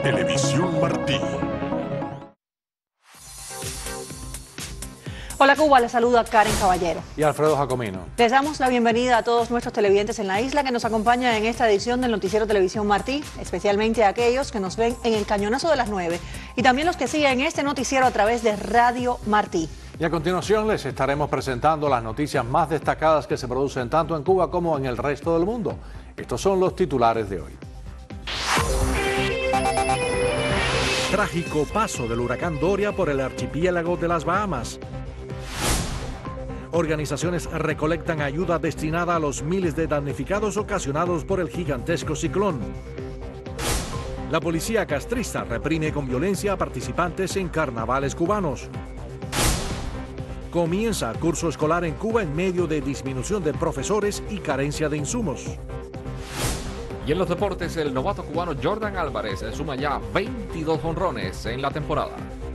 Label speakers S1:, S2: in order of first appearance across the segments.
S1: Televisión Martí.
S2: Hola Cuba, les saluda Karen Caballero.
S3: Y Alfredo Jacomino.
S2: Les damos la bienvenida a todos nuestros televidentes en la isla que nos acompañan en esta edición del Noticiero Televisión Martí, especialmente a aquellos que nos ven en el Cañonazo de las 9 y también los que siguen este noticiero a través de Radio Martí.
S3: Y a continuación les estaremos presentando las noticias más destacadas que se producen tanto en Cuba como en el resto del mundo. Estos son los titulares de hoy.
S4: Trágico paso del huracán Doria por el archipiélago de las Bahamas. Organizaciones recolectan ayuda destinada a los miles de damnificados ocasionados por el gigantesco ciclón. La policía castrista reprime con violencia a participantes en carnavales cubanos. Comienza curso escolar en Cuba en medio de disminución de profesores y carencia de insumos.
S5: Y en los deportes, el novato cubano Jordan Álvarez suma ya 22 jonrones en la temporada.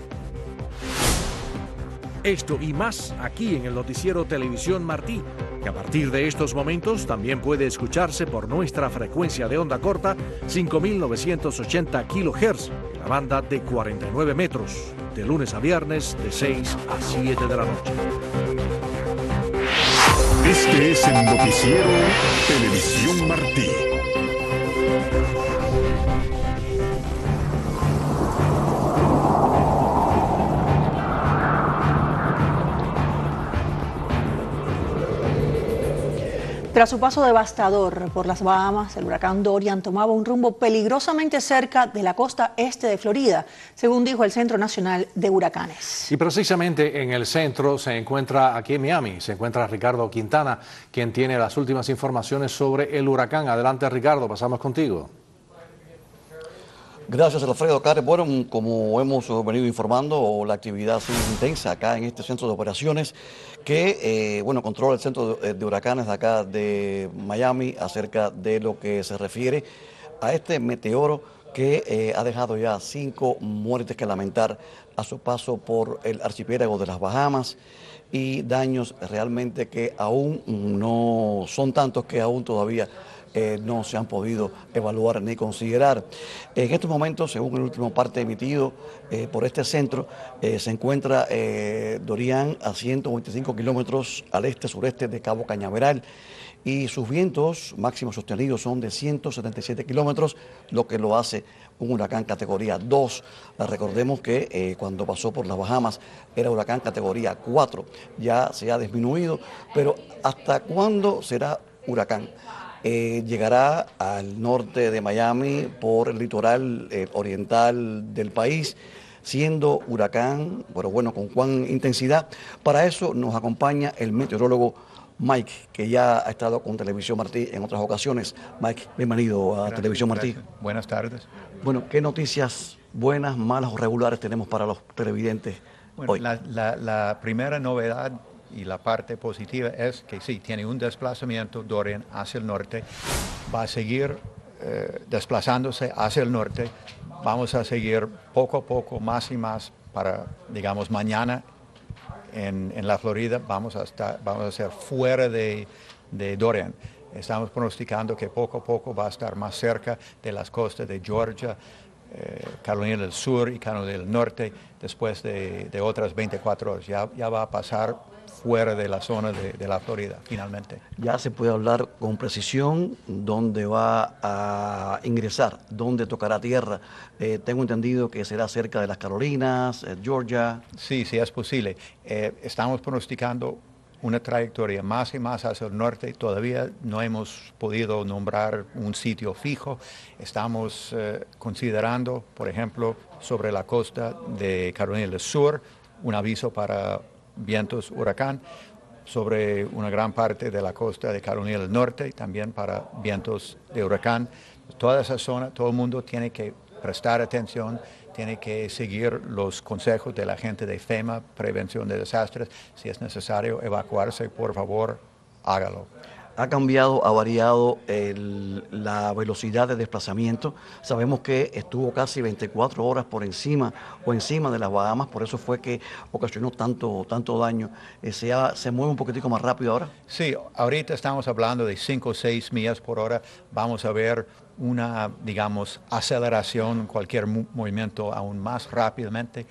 S4: Esto y más aquí en el Noticiero Televisión Martí, que a partir de estos momentos también puede escucharse por nuestra frecuencia de onda corta 5.980 kHz, en la banda de 49 metros, de lunes a viernes de 6 a 7 de la noche.
S1: Este es el Noticiero Televisión Martí.
S2: Tras su paso devastador por las Bahamas, el huracán Dorian tomaba un rumbo peligrosamente cerca de la costa este de Florida, según dijo el Centro Nacional de Huracanes.
S3: Y precisamente en el centro se encuentra, aquí en Miami, se encuentra Ricardo Quintana, quien tiene las últimas informaciones sobre el huracán. Adelante, Ricardo, pasamos contigo.
S6: Gracias, Alfredo. Karen, bueno, como hemos venido informando, la actividad sigue intensa acá en este centro de operaciones que, controla el centro de huracanes de acá de Miami acerca de lo que se refiere a este meteoro que ha dejado ya 5 muertes que lamentar a su paso por el archipiélago de las Bahamas y daños realmente que aún no son tantos que aún todavía no se han podido evaluar ni considerar. En estos momentos, según el último parte emitido por este centro, se encuentra Dorian a 125 kilómetros al este-sureste de Cabo Cañaveral y sus vientos máximos sostenidos son de 177 kilómetros, lo que lo hace un huracán categoría 2. Recordemos que cuando pasó por las Bahamas era huracán categoría 4, ya se ha disminuido, pero ¿hasta cuándo será huracán? Llegará al norte de Miami por el litoral oriental del país, siendo huracán, pero bueno, ¿con cuán intensidad? Para eso nos acompaña el meteorólogo Mike, que ya ha estado con Televisión Martí en otras ocasiones. Mike, bienvenido a
S7: Gracias,
S6: Televisión Martí.
S7: Gracias. Buenas tardes.
S6: Bueno, ¿qué noticias buenas, malas o regulares tenemos para los televidentes hoy?
S7: La primera novedad y la parte positiva es que sí, tiene un desplazamiento Dorian hacia el norte, va a seguir desplazándose hacia el norte, vamos a seguir poco a poco, más y más, para, digamos, mañana en la Florida vamos a ser fuera de Dorian. Estamos pronosticando que poco a poco va a estar más cerca de las costas de Georgia, Carolina del Sur y Carolina del Norte, después de otras 24 horas. Ya va a pasar fuera de la zona de la Florida, finalmente.
S6: Ya se puede hablar con precisión dónde va a ingresar, dónde tocará tierra. Tengo entendido que será cerca de las Carolinas, Georgia.
S7: Sí, es posible. Estamos pronosticando una trayectoria más y más hacia el norte. Todavía no hemos podido nombrar un sitio fijo. Estamos considerando, por ejemplo, sobre la costa de Carolina del Sur, un aviso para vientos huracán, sobre una gran parte de la costa de Carolina del Norte, también para vientos de huracán. Toda esa zona, todo el mundo tiene que prestar atención, tiene que seguir los consejos de la gente de FEMA, Prevención de Desastres. Si es necesario evacuarse, por favor, hágalo.
S6: Ha cambiado, ha variado la velocidad de desplazamiento. Sabemos que estuvo casi 24 horas por encima de las Bahamas, por eso fue que ocasionó tanto daño. ¿Se mueve un poquitico más rápido ahora?
S7: Sí, ahorita estamos hablando de 5 o 6 millas por hora. Vamos a ver una, digamos, aceleración, cualquier movimiento aún más rápido.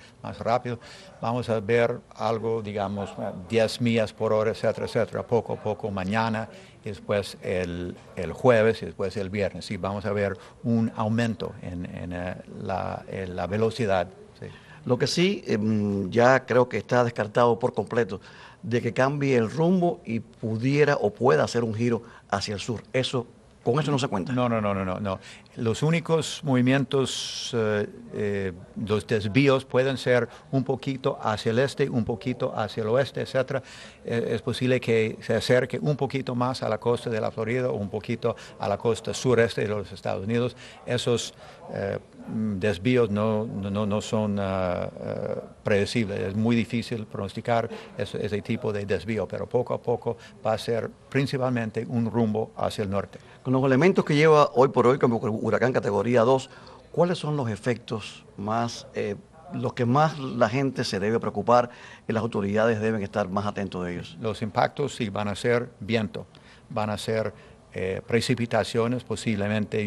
S7: Vamos a ver algo, digamos, 10 millas por hora, etcétera, etcétera, poco a poco mañana, y después el jueves y después el viernes. Sí, vamos a ver un aumento en la velocidad. Sí.
S6: Lo que sí, ya creo que está descartado por completo de que cambie el rumbo y pudiera o pueda hacer un giro hacia el sur. Con eso no se cuenta.
S7: No. Los únicos movimientos, los desvíos pueden ser un poquito hacia el este, un poquito hacia el oeste, etc. Es posible que se acerque un poquito más a la costa de la Florida o un poquito a la costa sureste de los Estados Unidos. Esos desvíos no son predecibles. Es muy difícil pronosticar ese tipo de desvío, pero poco a poco va a ser principalmente un rumbo hacia el norte.
S6: Con los elementos que lleva hoy por hoy como huracán categoría 2, ¿cuáles son los efectos más, los que más la gente se debe preocupar y las autoridades deben estar más atentos de ellos?
S7: Los impactos sí van a ser viento, van a ser precipitaciones, posiblemente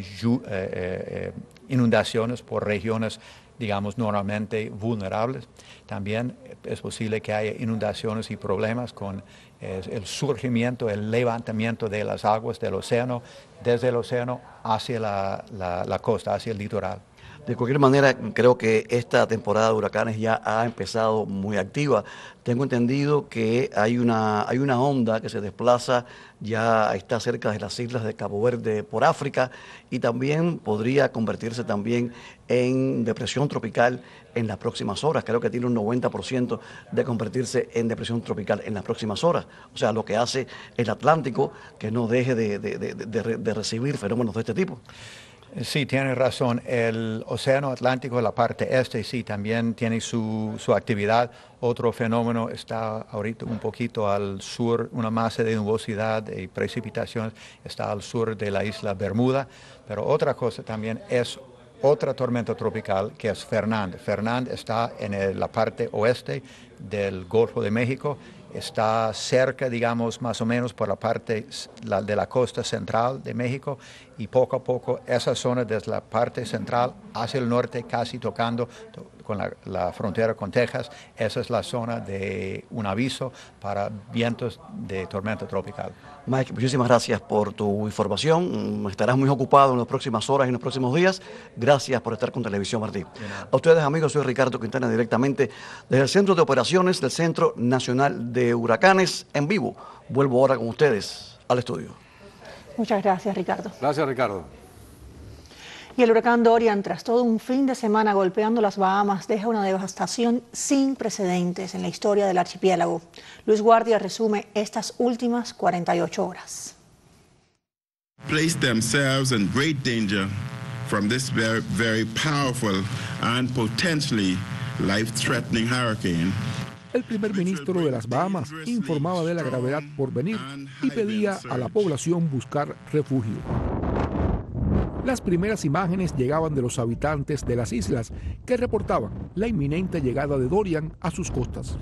S7: inundaciones por regiones, digamos, normalmente vulnerables. También es posible que haya inundaciones y problemas con el surgimiento, el levantamiento de las aguas del océano, desde el océano hacia la costa, hacia el litoral.
S6: De cualquier manera, creo que esta temporada de huracanes ya ha empezado muy activa. Tengo entendido que hay una onda que se desplaza, ya está cerca de las islas de Cabo Verde por África, y también podría convertirse también en depresión tropical en las próximas horas. Creo que tiene un 90% de convertirse en depresión tropical en las próximas horas. O sea, lo que hace el Atlántico que no deje de recibir fenómenos de este tipo.
S7: Sí, tiene razón. El océano Atlántico, la parte este, sí, también tiene su actividad. Otro fenómeno está ahorita un poquito al sur, una masa de nubosidad y precipitaciones está al sur de la isla Bermuda. Pero otra cosa también es otra tormenta tropical que es Fernand. Fernand está en la parte oeste del Golfo de México. Está cerca, digamos, más o menos por la parte de la costa central de México, y poco a poco esa zona desde la parte central hacia el norte, casi tocando con la frontera con Texas, esa es la zona de un aviso para vientos de tormenta tropical.
S6: Mike, muchísimas gracias por tu información. Estarás muy ocupado en las próximas horas y en los próximos días. Gracias por estar con Televisión Martí. A ustedes, amigos, soy Ricardo Quintana, directamente desde el Centro de Operaciones del Centro Nacional de Huracanes, en vivo. Vuelvo ahora con ustedes al estudio.
S2: Muchas gracias, Ricardo.
S3: Gracias, Ricardo.
S2: Y el huracán Dorian, tras todo un fin de semana golpeando las Bahamas, deja una devastación sin precedentes en la historia del archipiélago. Luis Guardia resume estas últimas 48 horas.
S8: Place themselves in great danger from this very powerful and potentially life-threatening hurricane.
S9: El primer ministro de las Bahamas informaba de la gravedad por venir y pedía a la población buscar refugio. Las primeras imágenes llegaban de los habitantes de las islas que reportaban la inminente llegada de Dorian a sus costas.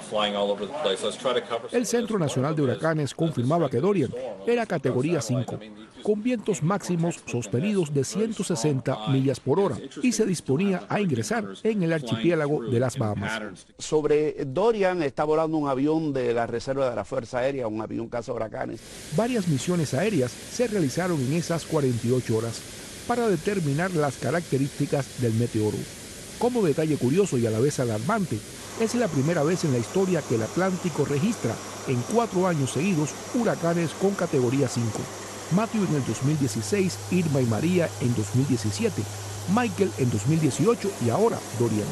S9: El Centro Nacional de Huracanes confirmaba que Dorian era categoría 5, con vientos máximos sostenidos de 160 millas por hora, y se disponía a ingresar en el archipiélago de las Bahamas.
S10: Sobre Dorian está volando un avión de la Reserva de la Fuerza Aérea, un avión cazahuracanes.
S9: Varias misiones aéreas se realizaron en esas 48 horas para determinar las características del meteoro. Como detalle curioso y a la vez alarmante, es la primera vez en la historia que el Atlántico registra en 4 años seguidos huracanes con categoría 5. Matthew en el 2016, Irma y María en 2017, Michael en 2018 y ahora Dorian.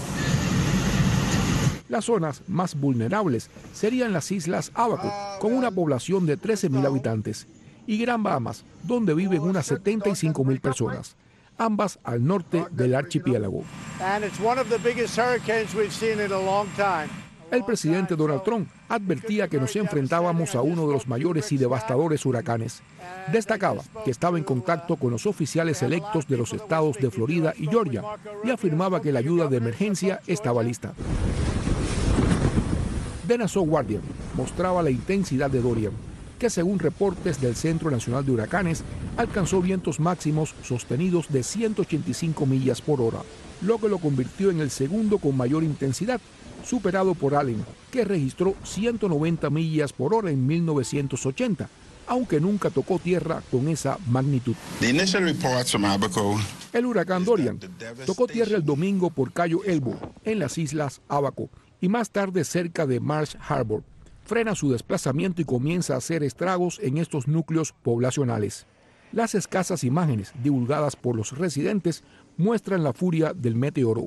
S9: Las zonas más vulnerables serían las islas Abaco, con una población de 13.000 habitantes, y Gran Bahamas, donde viven unas 75.000 personas, ambas al norte del archipiélago. El presidente Donald Trump advertía que nos enfrentábamos a uno de los mayores y devastadores huracanes. Destacaba que estaba en contacto con los oficiales electos de los estados de Florida y Georgia y afirmaba que la ayuda de emergencia estaba lista. The Nassau Guardian mostraba la intensidad de Dorian, que según reportes del Centro Nacional de Huracanes alcanzó vientos máximos sostenidos de 185 millas por hora, lo que lo convirtió en el segundo con mayor intensidad, superado por Allen, que registró 190 millas por hora en 1980, aunque nunca tocó tierra con esa magnitud. El huracán Dorian tocó tierra el domingo por Cayo Elbow, en las islas Abaco, y más tarde cerca de Marsh Harbor. Frena su desplazamiento y comienza a hacer estragos en estos núcleos poblacionales. Las escasas imágenes divulgadas por los residentes muestran la furia del meteoro.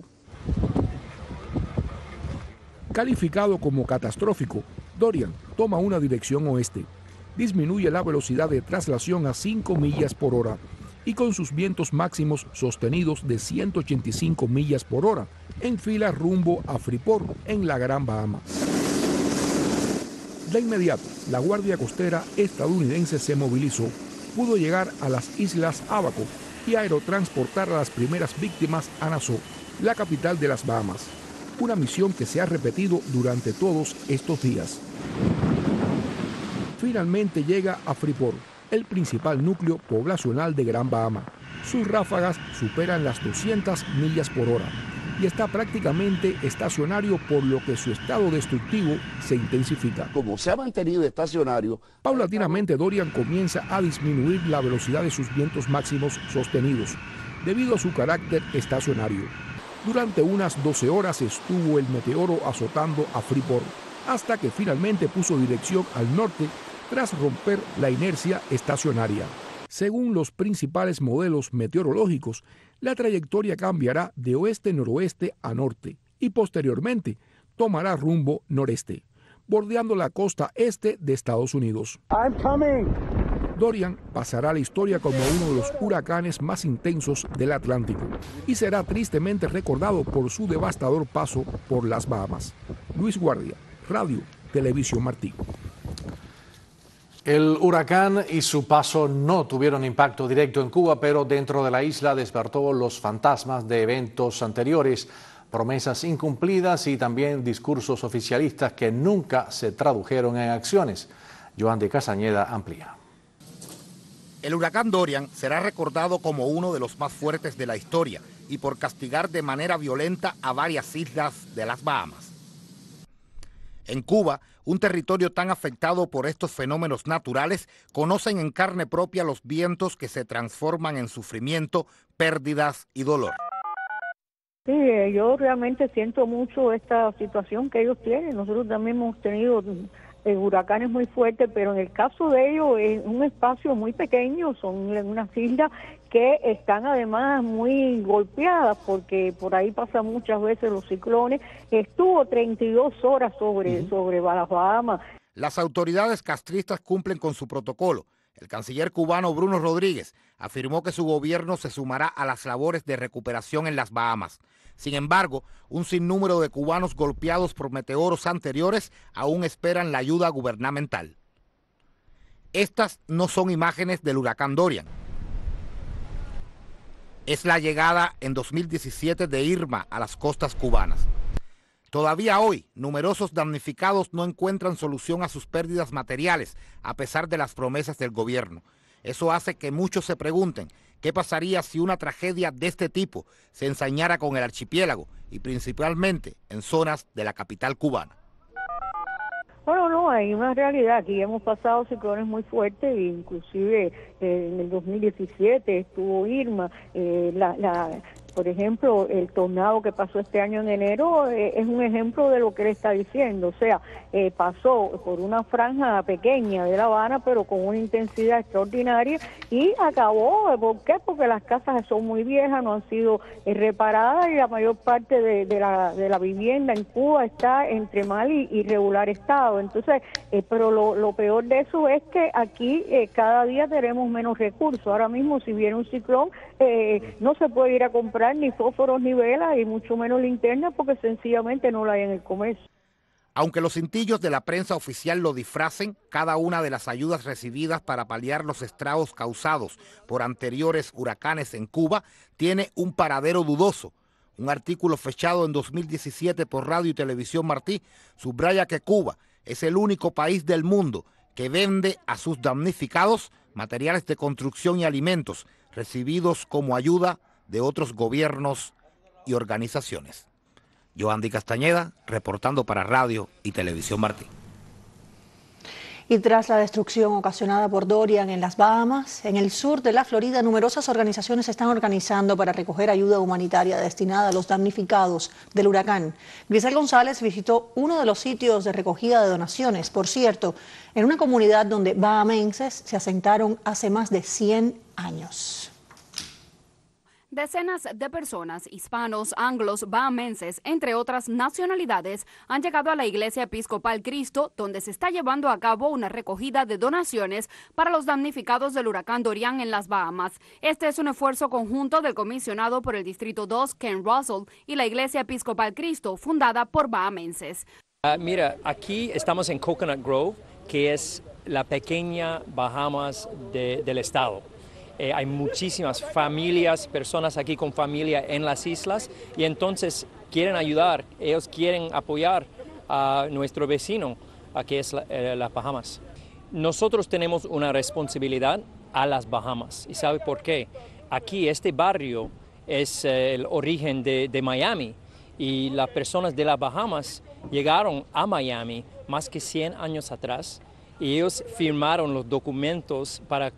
S9: Calificado como catastrófico, Dorian toma una dirección oeste, disminuye la velocidad de traslación a 5 millas por hora y con sus vientos máximos sostenidos de 185 millas por hora, enfila rumbo a Freeport, en la Gran Bahama. De inmediato, la Guardia Costera estadounidense se movilizó, pudo llegar a las islas Abaco y aerotransportar a las primeras víctimas a Nassau, la capital de las Bahamas. Una misión que se ha repetido durante todos estos días. Finalmente llega a Freeport, el principal núcleo poblacional de Gran Bahama. Sus ráfagas superan las 200 millas por hora y está prácticamente estacionario, por lo que su estado destructivo se intensifica.
S10: Como se ha mantenido estacionario,
S9: paulatinamente Dorian comienza a disminuir la velocidad de sus vientos máximos sostenidos, debido a su carácter estacionario. Durante unas 12 horas estuvo el meteoro azotando a Freeport, hasta que finalmente puso dirección al norte tras romper la inercia estacionaria. Según los principales modelos meteorológicos, la trayectoria cambiará de oeste-noroeste a norte y posteriormente tomará rumbo noreste, bordeando la costa este de Estados Unidos. Dorian pasará a la historia como uno de los huracanes más intensos del Atlántico y será tristemente recordado por su devastador paso por las Bahamas. Luis Guardia, Radio Televisión Martí.
S3: El huracán y su paso no tuvieron impacto directo en Cuba, pero dentro de la isla despertó los fantasmas de eventos anteriores, promesas incumplidas y también discursos oficialistas que nunca se tradujeron en acciones. Joan de Casañeda amplía.
S11: El huracán Dorian será recordado como uno de los más fuertes de la historia y por castigar de manera violenta a varias islas de las Bahamas. En Cuba, un territorio tan afectado por estos fenómenos naturales, conocen en carne propia los vientos que se transforman en sufrimiento, pérdidas y dolor.
S12: Sí, yo realmente siento mucho esta situación que ellos tienen. Nosotros también hemos tenido huracanes muy fuertes, pero en el caso de ellos es un espacio muy pequeño, son unas islas que están además muy golpeadas porque por ahí pasan muchas veces los ciclones. Estuvo 32 horas sobre las Bahamas.
S11: Las autoridades castristas cumplen con su protocolo. El canciller cubano Bruno Rodríguez afirmó que su gobierno se sumará a las labores de recuperación en las Bahamas. Sin embargo, un sinnúmero de cubanos golpeados por meteoros anteriores aún esperan la ayuda gubernamental. Estas no son imágenes del huracán Dorian. Es la llegada en 2017 de Irma a las costas cubanas. Todavía hoy, numerosos damnificados no encuentran solución a sus pérdidas materiales, a pesar de las promesas del gobierno. Eso hace que muchos se pregunten qué pasaría si una tragedia de este tipo se ensañara con el archipiélago y principalmente en zonas de la capital cubana.
S12: Bueno, no, hay una realidad. Aquí hemos pasado ciclones muy fuertes, inclusive en el 2017 estuvo Irma, por ejemplo, el tornado que pasó este año en enero es un ejemplo de lo que él está diciendo. O sea, pasó por una franja pequeña de La Habana, pero con una intensidad extraordinaria y acabó. ¿Por qué? Porque las casas son muy viejas, no han sido reparadas y la mayor parte de la vivienda en Cuba está entre mal y regular estado. Entonces, pero lo peor de eso es que aquí cada día tenemos menos recursos. Ahora mismo, si viene un ciclón, no se puede ir a comprar ni fósforos ni velas y mucho menos linternas porque sencillamente no la hay en el comercio.
S11: Aunque los cintillos de la prensa oficial lo disfracen, cada una de las ayudas recibidas para paliar los estragos causados por anteriores huracanes en Cuba tiene un paradero dudoso. Un artículo fechado en 2017 por Radio y Televisión Martí subraya que Cuba es el único país del mundo que vende a sus damnificados materiales de construcción y alimentos recibidos como ayuda de otros gobiernos y organizaciones. Yohandy Castañeda, reportando para Radio y Televisión Martí.
S2: Y tras la destrucción ocasionada por Dorian en las Bahamas, en el sur de la Florida, numerosas organizaciones se están organizando para recoger ayuda humanitaria destinada a los damnificados del huracán. Grisel González visitó uno de los sitios de recogida de donaciones, por cierto, en una comunidad donde bahamenses se asentaron hace más de 100 años.
S13: Decenas de personas, hispanos, anglos, bahamenses, entre otras nacionalidades, han llegado a la Iglesia Episcopal Cristo, donde se está llevando a cabo una recogida de donaciones para los damnificados del huracán Dorian en las Bahamas. Este es un esfuerzo conjunto del comisionado por el Distrito 2, Ken Russell, y la Iglesia Episcopal Cristo, fundada por bahamenses.
S14: Mira, aquí estamos en Coconut Grove, que es la pequeña Bahamas del estado. Hay muchísimas familias, personas aquí con familia en las islas y entonces quieren ayudar, ellos quieren apoyar a nuestro vecino, que es las Bahamas. Nosotros tenemos una responsabilidad a las Bahamas y ¿sabe por qué? Aquí este barrio es el origen de Miami y las personas de las Bahamas llegaron a Miami más que 100 años atrás y ellos firmaron los documentos para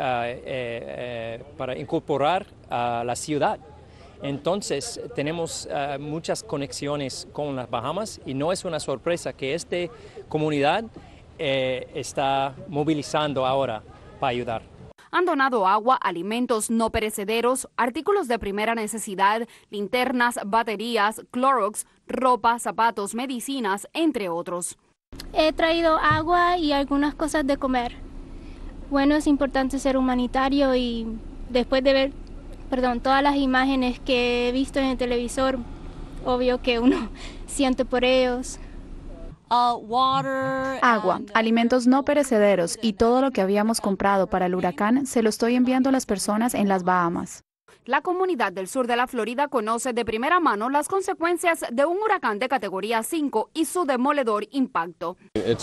S14: incorporar a la ciudad. Entonces tenemos muchas conexiones con las Bahamas y no es una sorpresa que esta comunidad está movilizando ahora para ayudar.
S13: Han donado agua, alimentos no perecederos, artículos de primera necesidad, linternas, baterías, Clorox, ropa, zapatos, medicinas, entre otros.
S15: He traído agua y algunas cosas de comer. Bueno, es importante ser humanitario y después de ver, todas las imágenes que he visto en el televisor, obvio que uno siente por ellos.
S16: Agua, alimentos no perecederos y todo lo que habíamos comprado para el huracán se lo estoy enviando a las personas en las Bahamas.
S13: La comunidad del sur de la Florida conoce de primera mano las consecuencias de un huracán de categoría 5 y su demoledor impacto.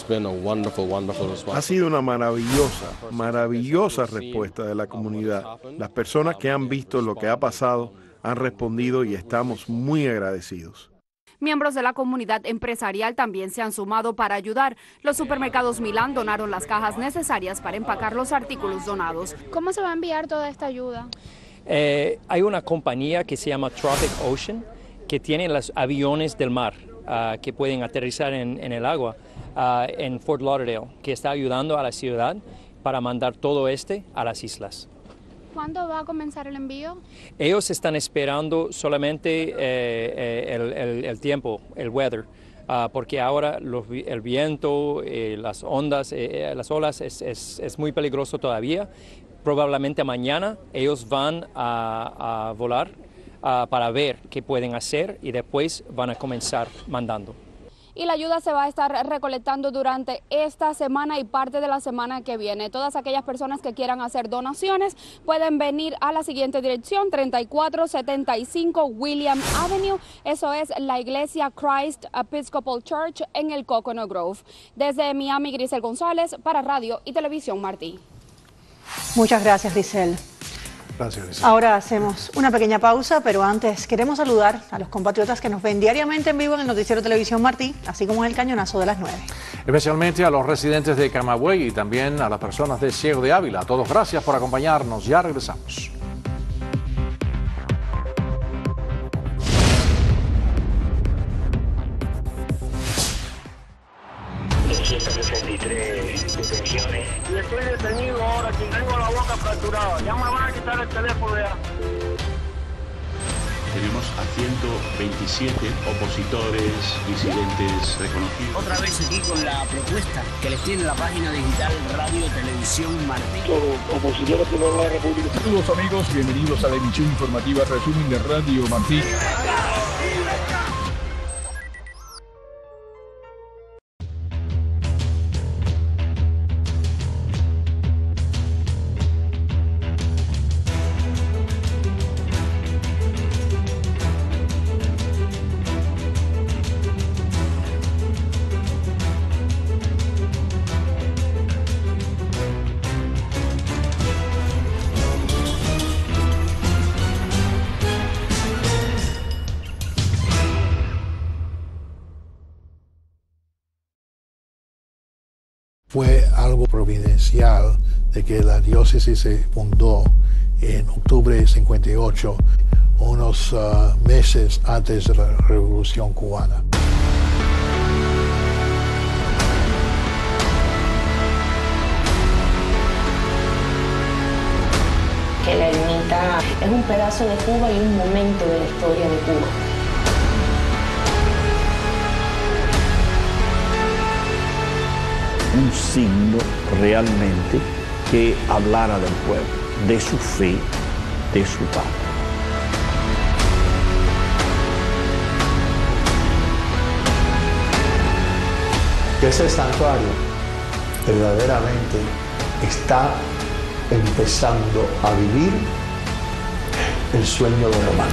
S17: Ha sido una maravillosa respuesta de la comunidad. Las personas que han visto lo que ha pasado han respondido y estamos muy agradecidos.
S13: Miembros de la comunidad empresarial también se han sumado para ayudar. Los supermercados Milán donaron las cajas necesarias para empacar los artículos donados.
S15: ¿Cómo se va a enviar toda esta ayuda?
S14: Hay una compañía que se llama Tropic Ocean que tiene los aviones del mar que pueden aterrizar en el agua en Fort Lauderdale, que está ayudando a la ciudad para mandar todo a las islas.
S15: ¿Cuándo va a comenzar el envío?
S14: Ellos están esperando solamente el tiempo, el weather, porque ahora el viento, las ondas, las olas es muy peligroso todavía. Probablemente mañana ellos van a volar para ver qué pueden hacer y después van a comenzar mandando.
S13: Y la ayuda se va a estar recolectando durante esta semana y parte de la semana que viene. Todas aquellas personas que quieran hacer donaciones pueden venir a la siguiente dirección, 3475 William Avenue. Eso es la iglesia Christ Episcopal Church en el Coconut Grove. Desde Miami, Grisel González para Radio y Televisión Martí.
S2: Muchas gracias, Grisel.
S3: Gracias, Grisel.
S2: Ahora hacemos una pequeña pausa, pero antes queremos saludar a los compatriotas que nos ven diariamente en vivo en el Noticiero Televisión Martí, así como en el Cañonazo de las 9.
S3: Especialmente a los residentes de Camagüey y también a las personas de Ciego de Ávila. A todos gracias por acompañarnos. Ya regresamos.
S18: Y estoy detenido ahora, que tengo la boca fracturada. Ya me van a quitar el teléfono ya.
S19: Tenemos a 127 opositores, disidentes reconocidos.
S20: Otra vez aquí con la propuesta que les tiene la página digital Radio Televisión Martí.
S21: Opositores de la República.
S9: Saludos amigos, bienvenidos a la emisión informativa Resumen de Radio Martí.
S5: Fue algo providencial de que la diócesis se fundó en octubre de 58, unos meses antes de la Revolución Cubana.
S22: Que la ermita es un pedazo de Cuba y un momento de la historia de Cuba.
S23: Un signo realmente que hablara del pueblo, de su fe, de su paz.
S5: Ese santuario verdaderamente está empezando a vivir el sueño de Román.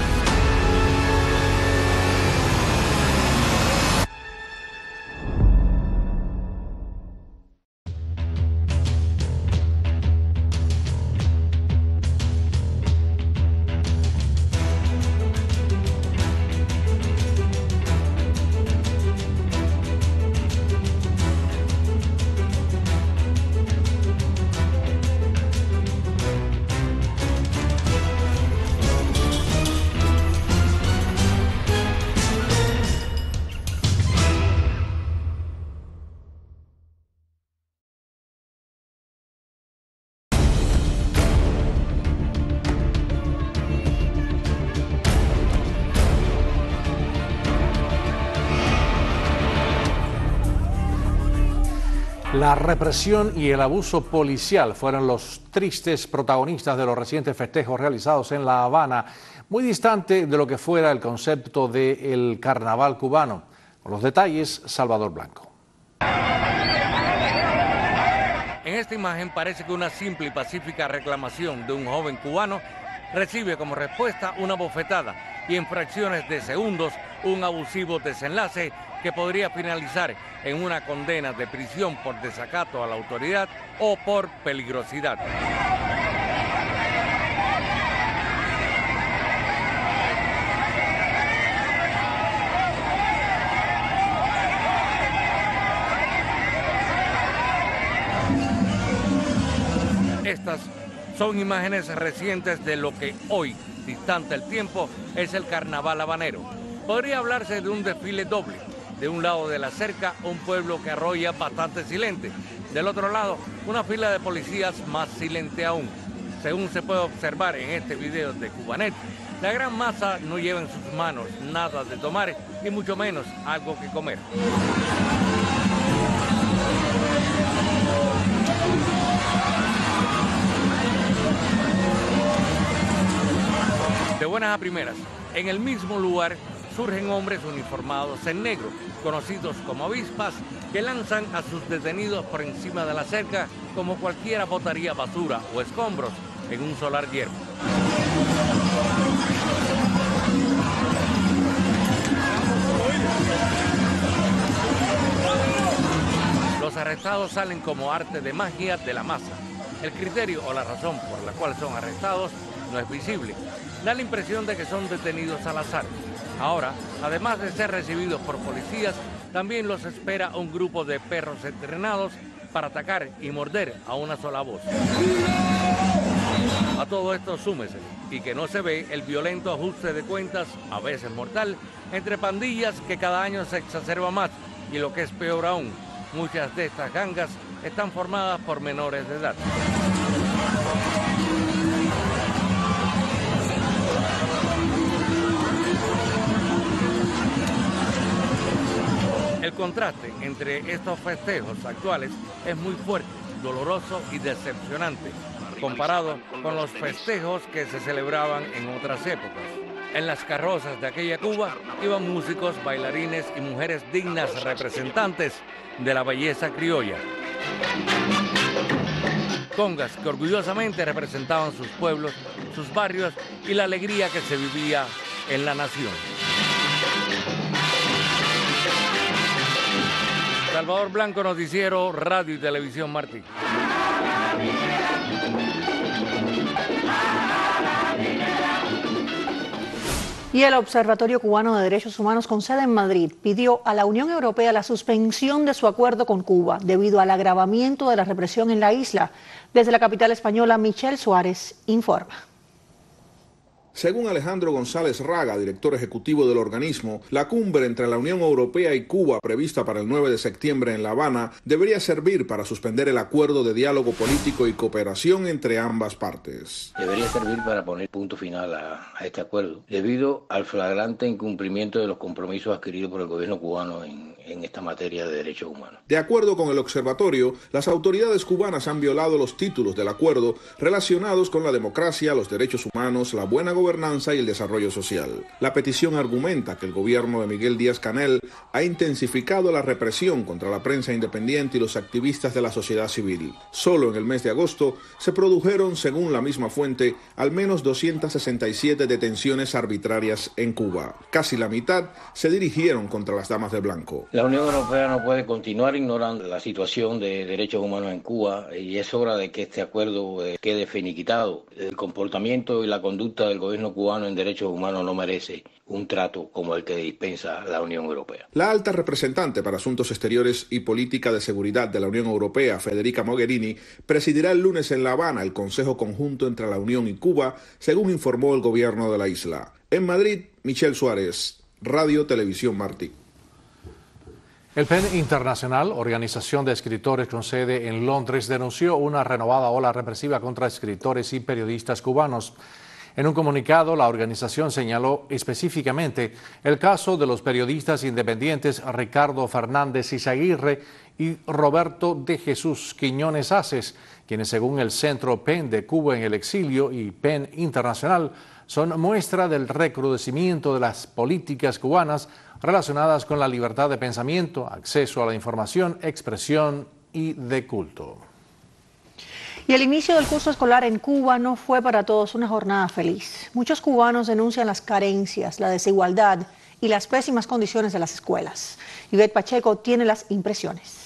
S3: La represión y el abuso policial fueron los tristes protagonistas de los recientes festejos realizados en La Habana, muy distante de lo que fuera el concepto del carnaval cubano. Con los detalles, Salvador Blanco.
S24: En esta imagen parece que una simple y pacífica reclamación de un joven cubano recibe como respuesta una bofetada y en fracciones de segundos un abusivo desenlace que podría finalizar en una condena de prisión por desacato a la autoridad o por peligrosidad. Estas son imágenes recientes de lo que hoy, distante el tiempo, es el carnaval habanero. Podría hablarse de un desfile doble. De un lado de la cerca, un pueblo que arrolla bastante silente. Del otro lado, una fila de policías más silente aún. Según se puede observar en este video de Cubanet, la gran masa no lleva en sus manos nada de tomar y mucho menos algo que comer. De buenas a primeras, en el mismo lugar surgen hombres uniformados en negro, conocidos como avispas, que lanzan a sus detenidos por encima de la cerca como cualquiera botaría basura o escombros en un solar yermo. Los arrestados salen como arte de magia de la masa. El criterio o la razón por la cual son arrestados no es visible. Da la impresión de que son detenidos al azar. Ahora, además de ser recibidos por policías, también los espera un grupo de perros entrenados para atacar y morder a una sola voz. A todo esto súmese, y que no se ve el violento ajuste de cuentas, a veces mortal, entre pandillas que cada año se exacerba más, y lo que es peor aún, muchas de estas gangas están formadas por menores de edad. El contraste entre estos festejos actuales es muy fuerte, doloroso y decepcionante, comparado con los festejos que se celebraban en otras épocas. En las carrozas de aquella Cuba iban músicos, bailarines y mujeres dignas representantes de la belleza criolla. Congas que orgullosamente representaban sus pueblos, sus barrios y la alegría que se vivía en la nación. Salvador Blanco, Noticiero Radio y Televisión Martí.
S2: Y el Observatorio Cubano de Derechos Humanos con sede en Madrid pidió a la Unión Europea la suspensión de su acuerdo con Cuba debido al agravamiento de la represión en la isla. Desde la capital española, Michelle Suárez informa.
S1: Según Alejandro González Raga, director ejecutivo del organismo, la cumbre entre la Unión Europea y Cuba, prevista para el 9 de septiembre en La Habana, debería servir para suspender el acuerdo de diálogo político y cooperación entre ambas partes.
S4: Debería servir para poner punto final a este acuerdo, debido al flagrante incumplimiento de los compromisos adquiridos por el gobierno cubano en esta materia de derechos humanos.
S1: De acuerdo con el observatorio, las autoridades cubanas han violado los títulos del acuerdo relacionados con la democracia, los derechos humanos, la buena gobernanza y el desarrollo social. La petición argumenta que el gobierno de Miguel Díaz-Canel ha intensificado la represión contra la prensa independiente y los activistas de la sociedad civil. Solo en el mes de agosto se produjeron, según la misma fuente, al menos 267 detenciones arbitrarias en Cuba. Casi la mitad se dirigieron contra las damas de blanco.
S4: La Unión Europea no puede continuar ignorando la situación de derechos humanos en Cuba y es hora de que este acuerdo quede finiquitado. El comportamiento y la conducta del gobierno cubano en derechos humanos no merece un trato como el que dispensa la Unión Europea.
S1: La alta representante para Asuntos Exteriores y Política de Seguridad de la Unión Europea, Federica Mogherini, presidirá el lunes en La Habana el Consejo Conjunto entre la Unión y Cuba, según informó el gobierno de la isla. En Madrid, Michelle Suárez, Radio Televisión Martí.
S3: El PEN Internacional, organización de escritores con sede en Londres, denunció una renovada ola represiva contra escritores y periodistas cubanos. En un comunicado, la organización señaló específicamente el caso de los periodistas independientes Ricardo Fernández Izaguirre y Roberto de Jesús Quiñones Aces, quienes según el Centro PEN de Cuba en el Exilio y PEN Internacional son muestra del recrudecimiento de las políticas cubanas relacionadas con la libertad de pensamiento, acceso a la información, expresión y de culto.
S2: Y el inicio del curso escolar en Cuba no fue para todos una jornada feliz. Muchos cubanos denuncian las carencias, la desigualdad y las pésimas condiciones de las escuelas. Ivette Pacheco tiene las impresiones.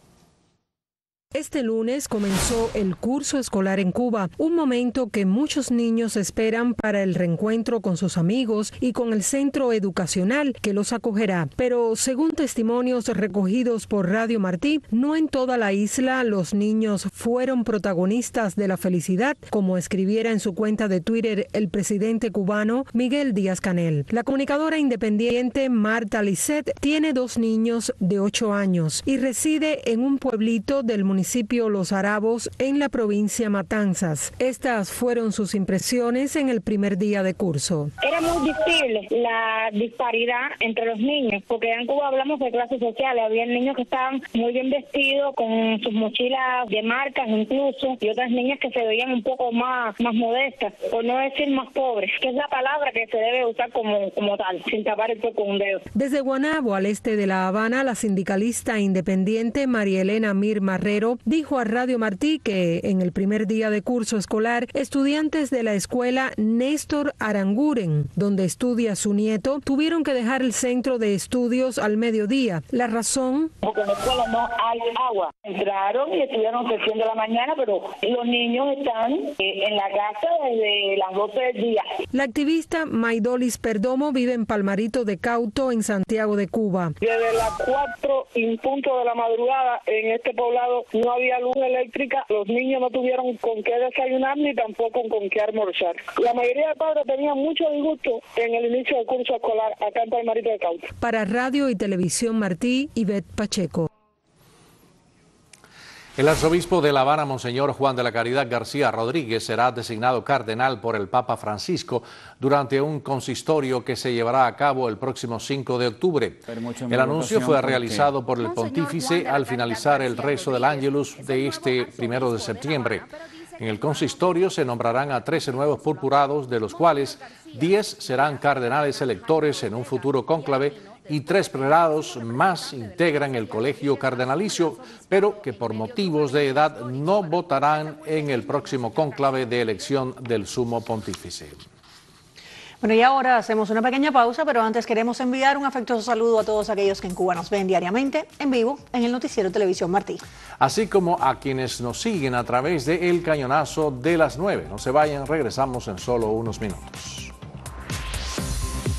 S6: Este lunes comenzó el curso escolar en Cuba, un momento que muchos niños esperan para el reencuentro con sus amigos y con el centro educacional que los acogerá. Pero según testimonios recogidos por Radio Martí, no en toda la isla los niños fueron protagonistas de la felicidad, como escribiera en su cuenta de Twitter el presidente cubano Miguel Díaz-Canel. La comunicadora independiente Marta Lisset tiene 2 niños de 8 años y reside en un pueblito del municipio Los Arabos en la provincia Matanzas. Estas fueron sus impresiones en el primer día de curso.
S7: Era muy visible la disparidad entre los niños, porque en Cuba hablamos de clases sociales. Había niños que estaban muy bien vestidos, con sus mochilas de marcas incluso, y otras niñas que se veían un poco más modestas, por no decir más pobres, que es la palabra que se debe usar como tal, sin tapar el cuerpo con un dedo.
S6: Desde Guanabo, al este de La Habana, la sindicalista independiente María Elena Mir Marrero dijo a Radio Martí que en el primer día de curso escolar, estudiantes de la escuela Néstor Aranguren, donde estudia su nieto, tuvieron que dejar el centro de estudios al mediodía. La razón...
S7: Porque en la escuela no hay agua. Entraron y estudiaron sesión de la mañana, pero los niños están en la casa desde las 12 del día.
S6: La activista Maidolis Perdomo vive en Palmarito de Cauto, en Santiago de Cuba.
S18: Desde las 4 en punto de la madrugada en este poblado no había luz eléctrica, los niños no tuvieron con qué desayunar ni tampoco con qué almorzar. La mayoría de padres tenían mucho disgusto en el inicio del curso escolar acá en Palmarito de Cauto.
S6: Para Radio y Televisión Martí, Ivette Pacheco.
S3: El arzobispo de La Habana, Monseñor Juan de la Caridad García Rodríguez, será designado cardenal por el Papa Francisco durante un consistorio que se llevará a cabo el próximo 5 de octubre. El anuncio fue realizado por el pontífice al finalizar el rezo del Ángelus de este 1 de septiembre. En el consistorio se nombrarán a 13 nuevos purpurados, de los cuales 10 serán cardenales electores en un futuro cónclave y 3 prelados más integran el colegio cardenalicio, pero que por motivos de edad no votarán en el próximo cónclave de elección del sumo pontífice.
S2: Bueno, y ahora hacemos una pequeña pausa, pero antes queremos enviar un afectuoso saludo a todos aquellos que en Cuba nos ven diariamente en vivo en el noticiero Televisión Martí.
S3: Así como a quienes nos siguen a través de El Cañonazo de las 9. No se vayan, regresamos en solo unos minutos.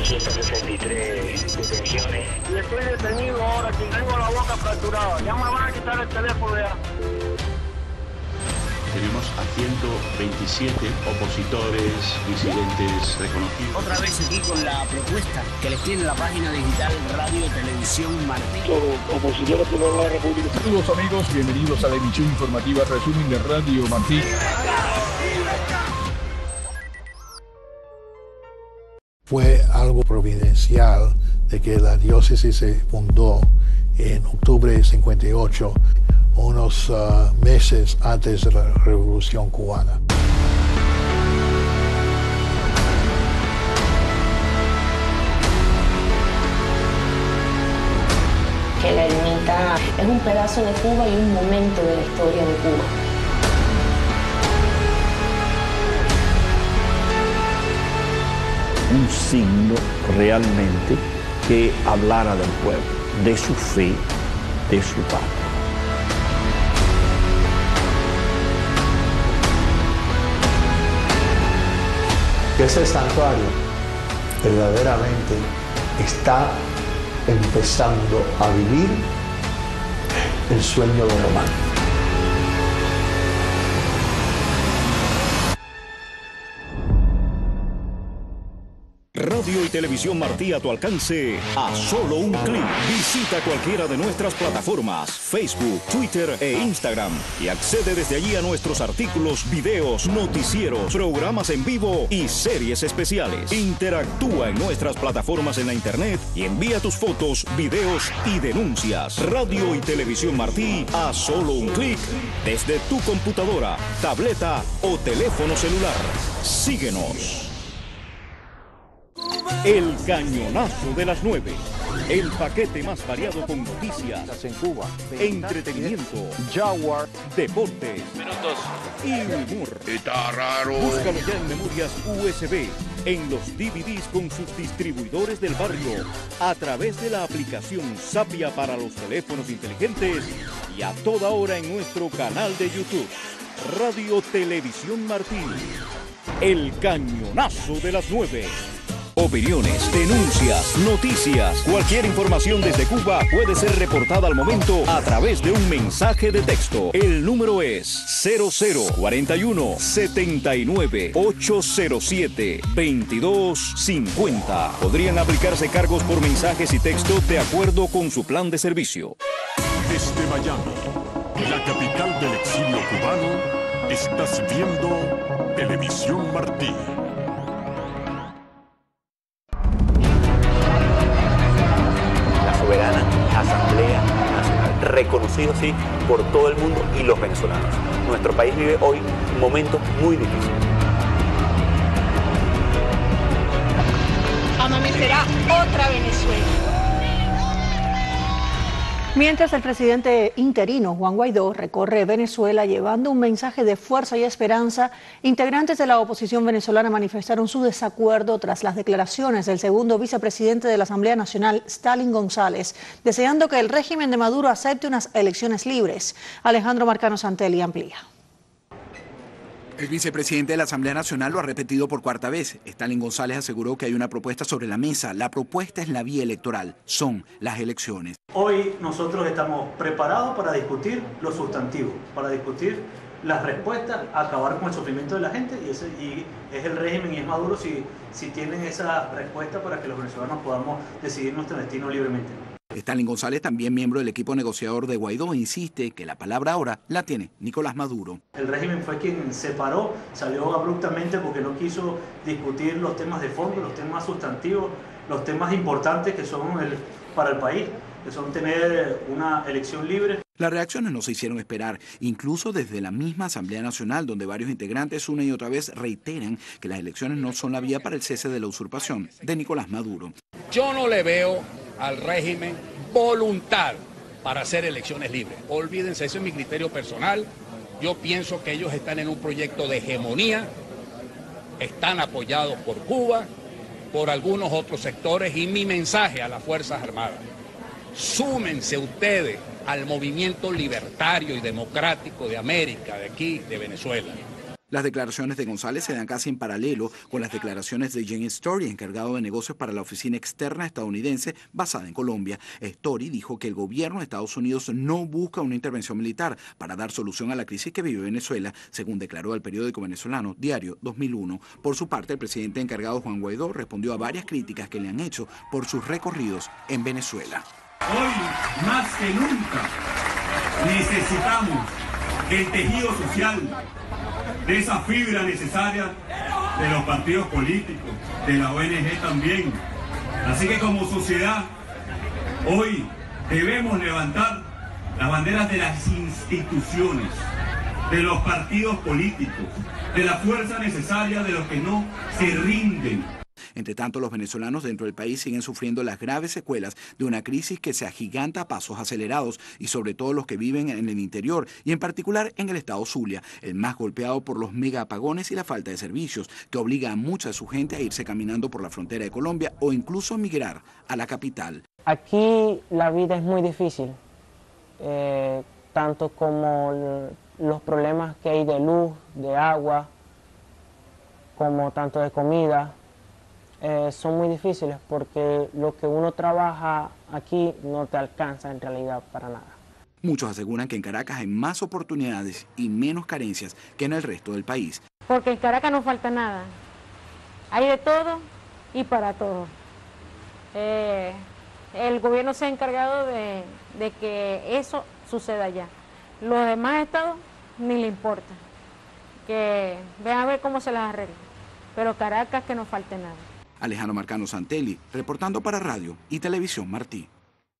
S21: 263 detenciones.
S18: Y estoy detenido ahora, que tengo la boca fracturada. Ya me van a quitar el teléfono ya.
S19: Tenemos a 127 opositores, disidentes reconocidos.
S20: Otra vez aquí con la propuesta que les tiene la página digital Radio Televisión Martí.
S21: Todos opositores de la República.
S9: Saludos amigos, bienvenidos a la emisión informativa resumen de Radio Martí.
S5: Fue algo providencial de que la diócesis se fundó en octubre de 58, unos meses antes de la Revolución Cubana.
S22: Que la ermita es un pedazo de Cuba y un momento de la historia de Cuba.
S23: Un signo realmente que hablara del pueblo, de su fe, de su patria.
S8: Que ese santuario verdaderamente está empezando a vivir el sueño de Román.
S10: Radio y Televisión Martí a tu alcance a solo un clic. Visita cualquiera de nuestras plataformas, Facebook, Twitter e Instagram y accede desde allí a nuestros artículos, videos, noticieros, programas en vivo y series especiales. Interactúa en nuestras plataformas en la internet y envía tus fotos, videos y denuncias. Radio y Televisión Martí a solo un clic desde tu computadora, tableta o teléfono celular. Síguenos. El Cañonazo de las 9. El paquete más variado con noticias en Cuba, entretenimiento, Jaguar, deportes, minutos y humor. Está raro. Búscalo ya en memorias USB, en los DVDs con sus distribuidores del barrio, a través de la aplicación Sapia para los teléfonos inteligentes y a toda hora en nuestro canal de YouTube. Radio Televisión Martí. El Cañonazo de las 9. Opiniones, denuncias, noticias, cualquier información desde Cuba puede ser reportada al momento a través de un mensaje de texto. El número es 0041 79 807 2250. Podrían aplicarse cargos por mensajes y texto de acuerdo con su plan de servicio.
S11: Desde Miami, la capital del exilio cubano, estás viendo Televisión Martí.
S12: Soberana Asamblea Nacional, reconocido así por todo el mundo y los venezolanos. Nuestro país vive hoy momentos muy difíciles.
S2: Amanecerá otra Venezuela. Mientras el presidente interino Juan Guaidó recorre Venezuela llevando un mensaje de fuerza y esperanza, integrantes de la oposición venezolana manifestaron su desacuerdo tras las declaraciones del segundo vicepresidente de la Asamblea Nacional, Stalin González, deseando que el régimen de Maduro acepte unas elecciones libres. Alejandro Marcano Santelli amplía.
S25: El vicepresidente de la Asamblea Nacional lo ha repetido por cuarta vez. Stalin González aseguró que hay una propuesta sobre la mesa. La propuesta es la vía electoral, son las elecciones.
S26: Hoy nosotros estamos preparados para discutir los sustantivos, para discutir las respuestas, acabar con el sufrimiento de la gente y es el régimen y es Maduro si tienen esa respuesta para que los venezolanos podamos decidir nuestro destino libremente.
S25: Stalin González, también miembro del equipo negociador de Guaidó, insiste que la palabra ahora la tiene Nicolás Maduro.
S26: El régimen fue quien se paró, salió abruptamente porque no quiso discutir los temas de fondo, los temas sustantivos, los temas importantes que son para el país, que son tener una elección libre.
S25: Las reacciones no se hicieron esperar, incluso desde la misma Asamblea Nacional, donde varios integrantes una y otra vez reiteran que las elecciones no son la vía para el cese de la usurpación de Nicolás Maduro.
S27: Yo no le veo al régimen voluntad para hacer elecciones libres. Olvídense, ese es mi criterio personal. Yo pienso que ellos están en un proyecto de hegemonía, están apoyados por Cuba, por algunos otros sectores, y mi mensaje a las Fuerzas Armadas: súmense ustedes al movimiento libertario y democrático de América, de aquí, de Venezuela.
S25: Las declaraciones de González se dan casi en paralelo con las declaraciones de James Story, encargado de negocios para la oficina externa estadounidense basada en Colombia. Story dijo que el gobierno de Estados Unidos no busca una intervención militar para dar solución a la crisis que vive Venezuela, según declaró el periódico venezolano Diario 2001. Por su parte, el presidente encargado Juan Guaidó respondió a varias críticas que le han hecho por sus recorridos en Venezuela.
S4: Hoy, más que nunca, necesitamos que el tejido social, de esa fibra necesaria de los partidos políticos, de la ONG también. Así que como sociedad, hoy debemos levantar las banderas de las instituciones, de los partidos políticos, de la fuerza necesaria de los que no se rinden.
S25: Entre tanto, los venezolanos dentro del país siguen sufriendo las graves secuelas de una crisis que se agiganta a pasos acelerados y sobre todo los que viven en el interior y en particular en el estado Zulia, el más golpeado por los mega apagones y la falta de servicios, que obliga a mucha de su gente a irse caminando por la frontera de Colombia o incluso a migrar a la capital.
S13: Aquí la vida es muy difícil, tanto como los problemas que hay de luz, de agua, como tanto de comida. Son muy difíciles porque lo que uno trabaja aquí no te alcanza en realidad para nada.
S25: Muchos aseguran que en Caracas hay más oportunidades y menos carencias que en el resto del país.
S14: Porque en Caracas no falta nada. Hay de todo y para todo. El gobierno se ha encargado de que eso suceda allá. Los demás estados ni le importa. Que vean a ver cómo se las arregla. Pero Caracas que no falte nada.
S25: Alejandro Marcano Santelli, reportando para Radio y Televisión Martí.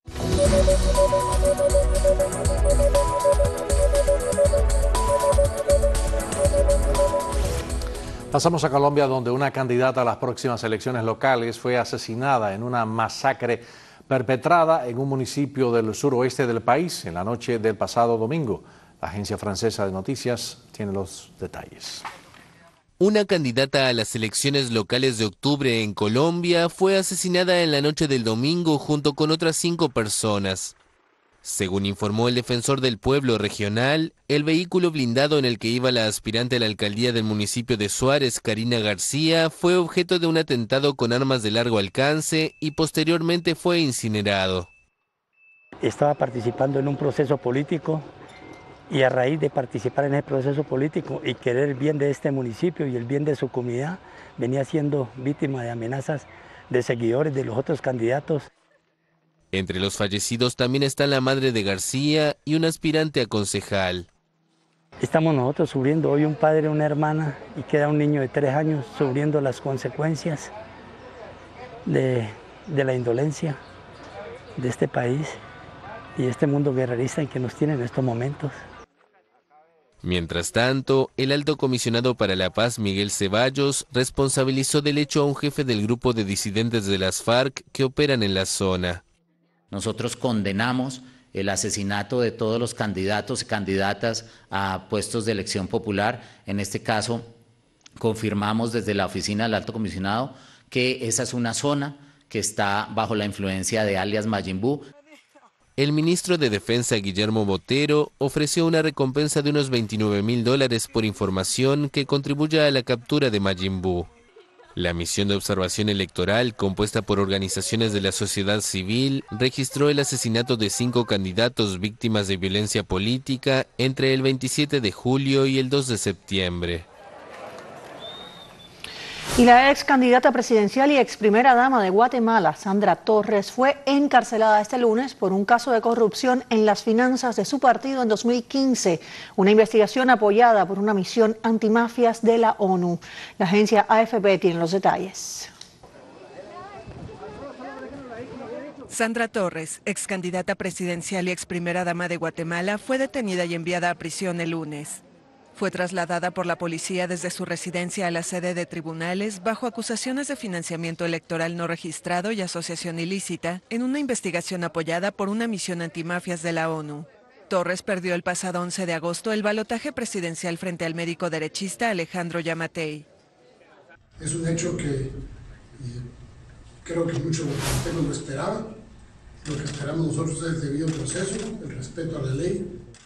S3: Pasamos a Colombia, donde una candidata a las próximas elecciones locales fue asesinada en una masacre perpetrada en un municipio del suroeste del país en la noche del pasado domingo. La agencia francesa de noticias tiene los detalles.
S15: Una candidata a las elecciones locales de octubre en Colombia fue asesinada en la noche del domingo junto con otras 5 personas. Según informó el defensor del pueblo regional, el vehículo blindado en el que iba la aspirante a la alcaldía del municipio de Suárez, Karina García, fue objeto de un atentado con armas de largo alcance y posteriormente fue incinerado.
S16: Estaba participando en un proceso político. Y a raíz de participar en ese proceso político y querer el bien de este municipio y el bien de su comunidad, venía siendo víctima de amenazas de seguidores de los otros candidatos.
S15: Entre los fallecidos también está la madre de García y un aspirante a concejal.
S16: Estamos nosotros sufriendo hoy un padre, una hermana y queda un niño de 3 años sufriendo las consecuencias de la indolencia de este país y este mundo guerrerista en que nos tiene en estos momentos.
S15: Mientras tanto, el alto comisionado para la paz, Miguel Ceballos, responsabilizó del hecho a un jefe del grupo de disidentes de las FARC que operan en la zona.
S17: Nosotros condenamos el asesinato de todos los candidatos y candidatas a puestos de elección popular. En este caso, confirmamos desde la oficina del alto comisionado que esa es una zona que está bajo la influencia de alias Majin Buu.
S15: El ministro de Defensa, Guillermo Botero, ofreció una recompensa de unos $29.000 por información que contribuya a la captura de Majin Buu. La misión de observación electoral, compuesta por organizaciones de la sociedad civil, registró el asesinato de 5 candidatos víctimas de violencia política entre el 27 de julio y el 2 de septiembre.
S2: Y la ex candidata presidencial y ex primera dama de Guatemala, Sandra Torres, fue encarcelada este lunes por un caso de corrupción en las finanzas de su partido en 2015, una investigación apoyada por una misión antimafias de la ONU. La agencia AFP tiene los detalles.
S24: Sandra Torres, ex candidata presidencial y ex primera dama de Guatemala, fue detenida y enviada a prisión el lunes. Fue trasladada por la policía desde su residencia a la sede de tribunales bajo acusaciones de financiamiento electoral no registrado y asociación ilícita en una investigación apoyada por una misión antimafias de la ONU. Torres perdió el pasado 11 de agosto el balotaje presidencial frente al médico derechista Alejandro Yamatei.
S28: Es un hecho que creo que muchos guatemaltecos lo esperaban. Lo que esperamos nosotros es el debido proceso, el respeto a la ley.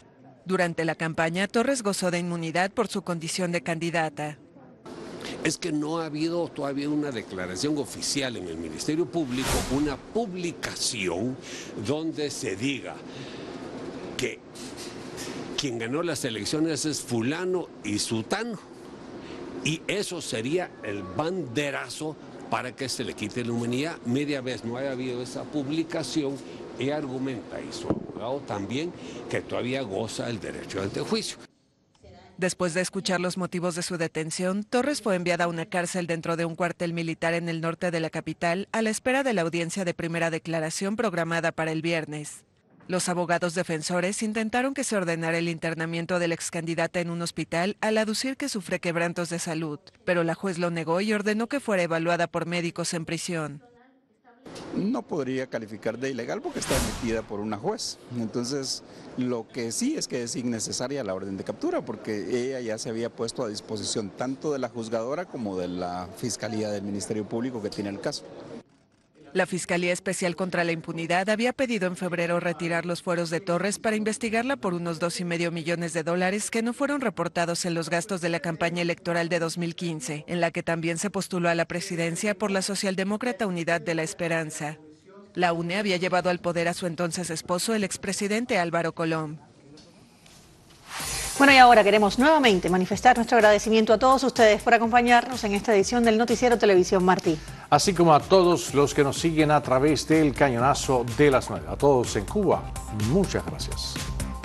S24: Durante la campaña, Torres gozó de inmunidad por su condición de candidata.
S1: Es que no ha habido todavía una declaración oficial en el Ministerio Público, una publicación donde se diga que quien ganó las elecciones es fulano y sutano. Y eso sería el banderazo para que se le quite la inmunidad. Media vez no haya habido esa publicación, ella argumenta, y su abogado también, que todavía goza el derecho de antejuicio.
S24: Después de escuchar los motivos de su detención, Torres fue enviada a una cárcel dentro de un cuartel militar en el norte de la capital a la espera de la audiencia de primera declaración programada para el viernes. Los abogados defensores intentaron que se ordenara el internamiento de la excandidata en un hospital al aducir que sufre quebrantos de salud, pero la juez lo negó y ordenó que fuera evaluada por médicos en prisión.
S6: No podría calificar de ilegal porque está emitida por una juez. Entonces, lo que sí es que es innecesaria la orden de captura porque ella ya se había puesto a disposición tanto de la juzgadora como de la Fiscalía del Ministerio Público que tiene el caso.
S24: La Fiscalía Especial contra la Impunidad había pedido en febrero retirar los fueros de Torres para investigarla por unos $2,5 millones que no fueron reportados en los gastos de la campaña electoral de 2015, en la que también se postuló a la presidencia por la socialdemócrata Unidad de la Esperanza. La UNE había llevado al poder a su entonces esposo, el expresidente Álvaro Colom.
S2: Bueno, y ahora queremos nuevamente manifestar nuestro agradecimiento a todos ustedes por acompañarnos en esta edición del Noticiero Televisión Martí.
S3: Así como a todos los que nos siguen a través del Cañonazo de las 9. A todos en Cuba, muchas gracias.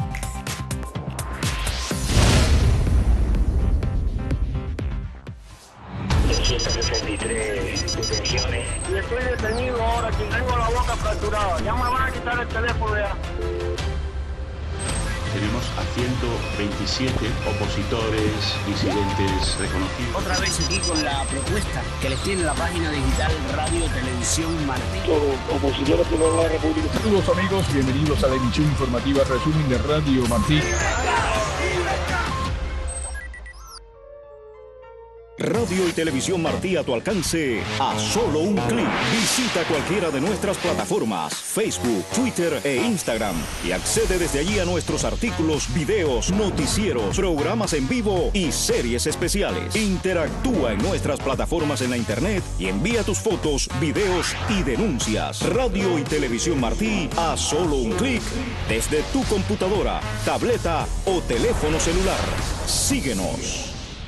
S7: Detenciones. Y estoy detenido ahora, que tengo la boca fracturada. Ya me van a quitar el teléfono ya.
S9: Tenemos a 127 opositores, disidentes reconocidos.
S18: Otra vez aquí con la propuesta que les tiene la página digital Radio Televisión Martí.
S7: Todos opositores de la República.
S10: Saludos amigos, bienvenidos a la emisión informativa Resumen de Radio Martí. Radio y Televisión Martí a tu alcance a solo un clic. Visita cualquiera de nuestras plataformas, Facebook, Twitter e Instagram y accede desde allí a nuestros artículos, videos, noticieros, programas en vivo y series especiales. Interactúa en nuestras plataformas en la internet y envía tus fotos, videos y denuncias. Radio y Televisión Martí a solo un clic desde tu computadora, tableta o teléfono celular. Síguenos.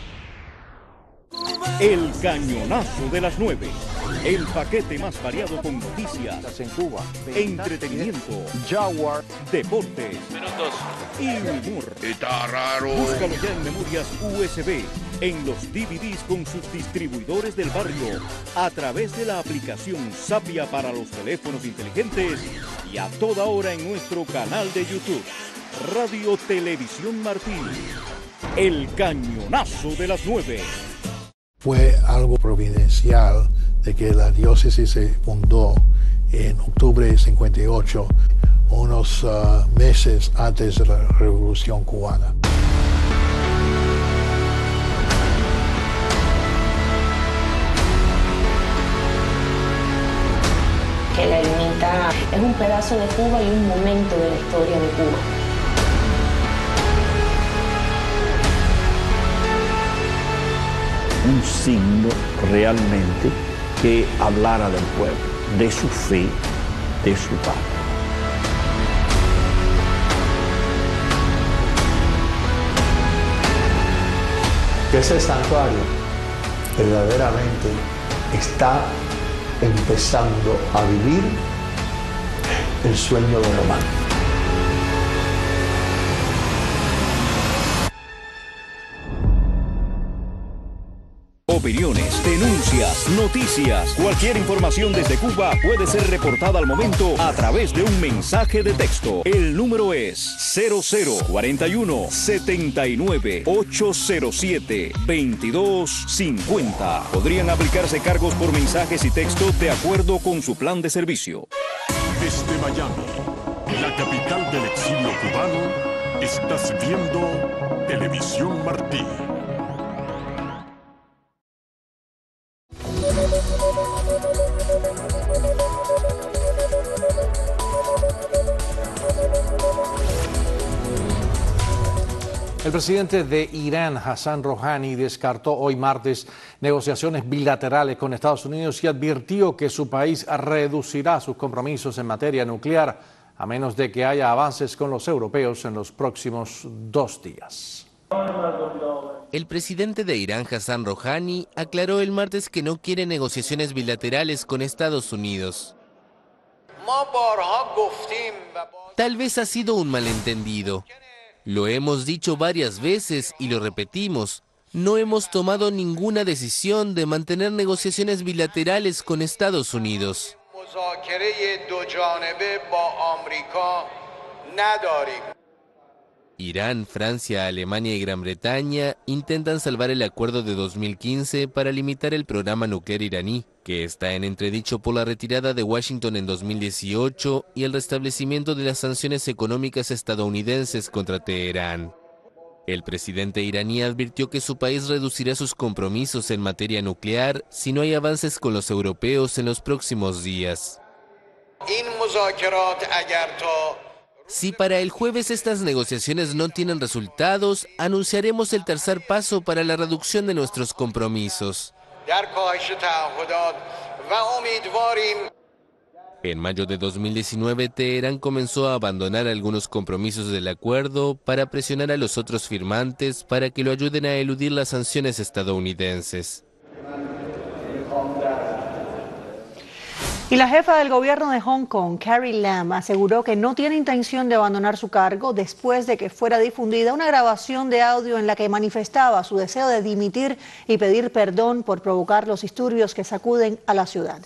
S10: El Cañonazo de las 9. El paquete más variado con noticias,
S3: en Cuba,
S10: entretenimiento, Jaguar, deportes y humor.
S11: Está raro.
S10: Búscalo ya en memorias USB, en los DVDs con sus distribuidores del barrio, a través de la aplicación Sapia para los teléfonos inteligentes y a toda hora en nuestro canal de YouTube. Radio Televisión Martí. El Cañonazo de las 9.
S5: Fue algo providencial de que la diócesis se fundó en octubre de 58, unos meses antes de la Revolución Cubana.
S22: Que la ermita es un pedazo de Cuba y un momento de la historia de Cuba.
S23: Un signo realmente que hablara del pueblo, de su fe, de su patria.
S8: Que ese santuario verdaderamente está empezando a vivir el sueño de Román.
S10: Opiniones, denuncias, noticias, cualquier información desde Cuba puede ser reportada al momento a través de un mensaje de texto. El número es 0041 79 807 2250. Podrían aplicarse cargos por mensajes y texto de acuerdo con su plan de servicio.
S11: Desde Miami, la capital del exilio cubano, estás viendo Televisión Martí.
S3: El presidente de Irán, Hassan Rouhani, descartó hoy martes negociaciones bilaterales con Estados Unidos y advirtió que su país reducirá sus compromisos en materia nuclear a menos de que haya avances con los europeos en los próximos 2 días.
S15: El presidente de Irán, Hassan Rouhani, aclaró el martes que no quiere negociaciones bilaterales con Estados Unidos. Tal vez ha sido un malentendido. Lo hemos dicho varias veces y lo repetimos. No hemos tomado ninguna decisión de mantener negociaciones bilaterales con Estados Unidos. Irán, Francia, Alemania y Gran Bretaña intentan salvar el acuerdo de 2015 para limitar el programa nuclear iraní, que está en entredicho por la retirada de Washington en 2018 y el restablecimiento de las sanciones económicas estadounidenses contra Teherán. El presidente iraní advirtió que su país reducirá sus compromisos en materia nuclear si no hay avances con los europeos en los próximos días. Si para el jueves estas negociaciones no tienen resultados, anunciaremos el tercer paso para la reducción de nuestros compromisos. En mayo de 2019, Teherán comenzó a abandonar algunos compromisos del acuerdo para presionar a los otros firmantes para que lo ayuden a eludir las sanciones estadounidenses.
S2: Y la jefa del gobierno de Hong Kong, Carrie Lam, aseguró que no tiene intención de abandonar su cargo después de que fuera difundida una grabación de audio en la que manifestaba su deseo de dimitir y pedir perdón por provocar los disturbios que sacuden a la ciudad.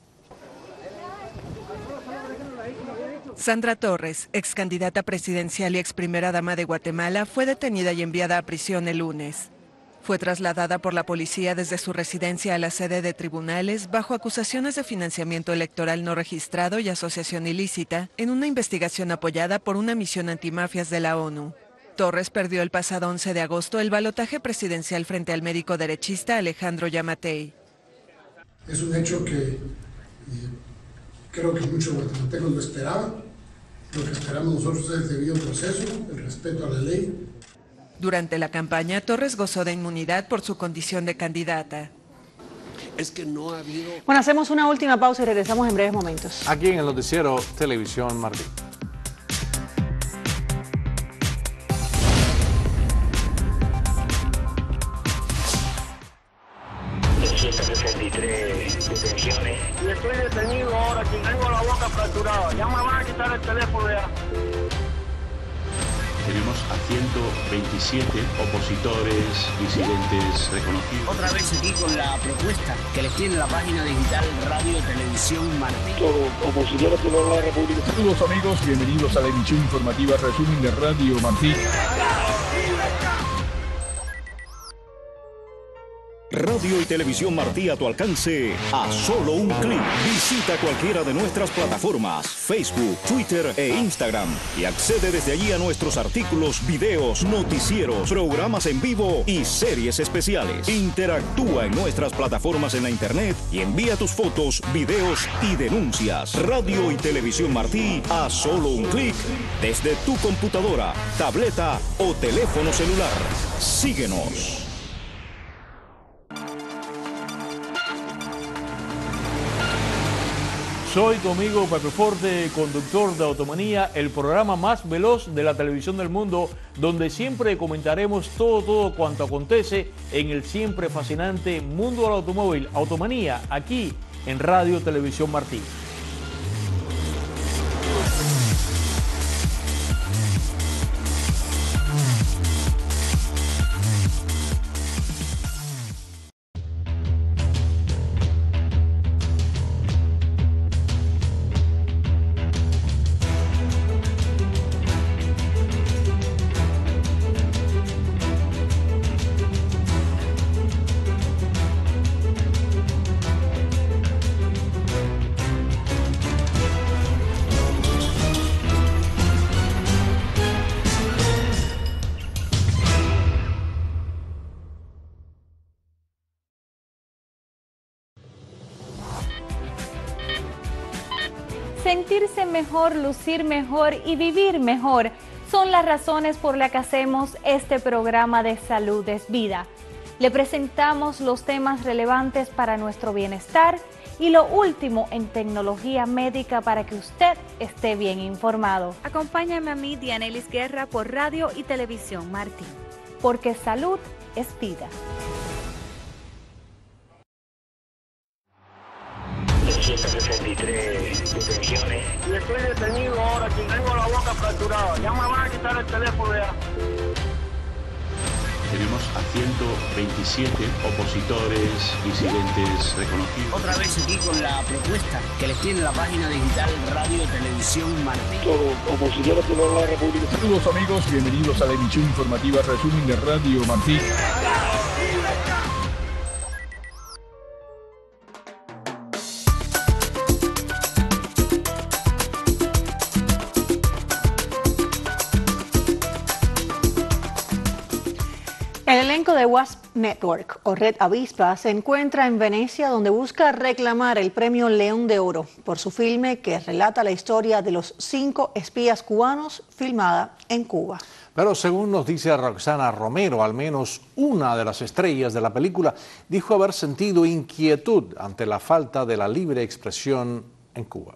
S24: Sandra Torres, ex candidata presidencial y ex primera dama de Guatemala, fue detenida y enviada a prisión el lunes. Fue trasladada por la policía desde su residencia a la sede de tribunales bajo acusaciones de financiamiento electoral no registrado y asociación ilícita en una investigación apoyada por una misión antimafias de la ONU. Torres perdió el pasado 11 de agosto el balotaje presidencial frente al médico derechista Alejandro Yamatei.
S28: Es un hecho que creo que muchos guatemaltecos lo esperaban. Lo que esperamos nosotros es el debido proceso, el respeto a la ley.
S24: Durante la campaña, Torres gozó de inmunidad por su condición de candidata.
S1: Es que no ha habido...
S2: Bueno, hacemos una última pausa y regresamos en breves momentos.
S3: Aquí en el noticiero Televisión Martí.
S7: Y estoy detenido ahora, que tengo la boca fracturada. Ya me van a quitar el teléfono ya.
S9: Tenemos a 127 opositores, disidentes reconocidos.
S18: Otra vez aquí con la propuesta que les tiene la página digital Radio Televisión Martí.
S10: Opositores por la República. Saludos amigos, bienvenidos a la emisión informativa resumen de Radio Martí. Radio y Televisión Martí a tu alcance a solo un clic. Visita cualquiera de nuestras plataformas, Facebook, Twitter e Instagram y accede desde allí a nuestros artículos, videos, noticieros, programas en vivo y series especiales. Interactúa en nuestras plataformas en la internet y envía tus fotos, videos y denuncias. Radio y Televisión Martí a solo un clic desde tu computadora, tableta o teléfono celular. Síguenos.
S4: Soy tu amigo Pepe Forte, conductor de Automanía, el programa más veloz de la televisión del mundo, donde siempre comentaremos todo cuanto acontece en el siempre fascinante mundo del automóvil. Automanía, aquí en Radio Televisión Martí.
S12: Sentirse mejor, lucir mejor y vivir mejor son las razones por las que hacemos este programa de Salud es Vida. Le presentamos los temas relevantes para nuestro bienestar y lo último en tecnología médica para que usted esté bien informado.
S13: Acompáñame a mí, Dianelis Guerra, por Radio y Televisión Martí.
S12: Porque salud es vida.
S7: 263 detenciones. Y estoy detenido ahora, aquí tengo la boca fracturada. Ya me van a quitar el teléfono ya.
S9: Tenemos a 127 opositores, disidentes reconocidos.
S18: Otra vez aquí con la propuesta que les tiene la página digital Radio Televisión Martí.
S14: Todos opositores de la República.
S10: Saludos amigos, bienvenidos a la emisión informativa resumen de Radio Martí.
S2: El elenco de Wasp Network, o Red Avispa, se encuentra en Venecia, donde busca reclamar el premio León de Oro por su filme que relata la historia de los 5 espías cubanos filmada en Cuba.
S3: Pero según nos dice Roxana Romero, al menos una de las estrellas de la película dijo haber sentido inquietud ante la falta de la libre expresión en Cuba.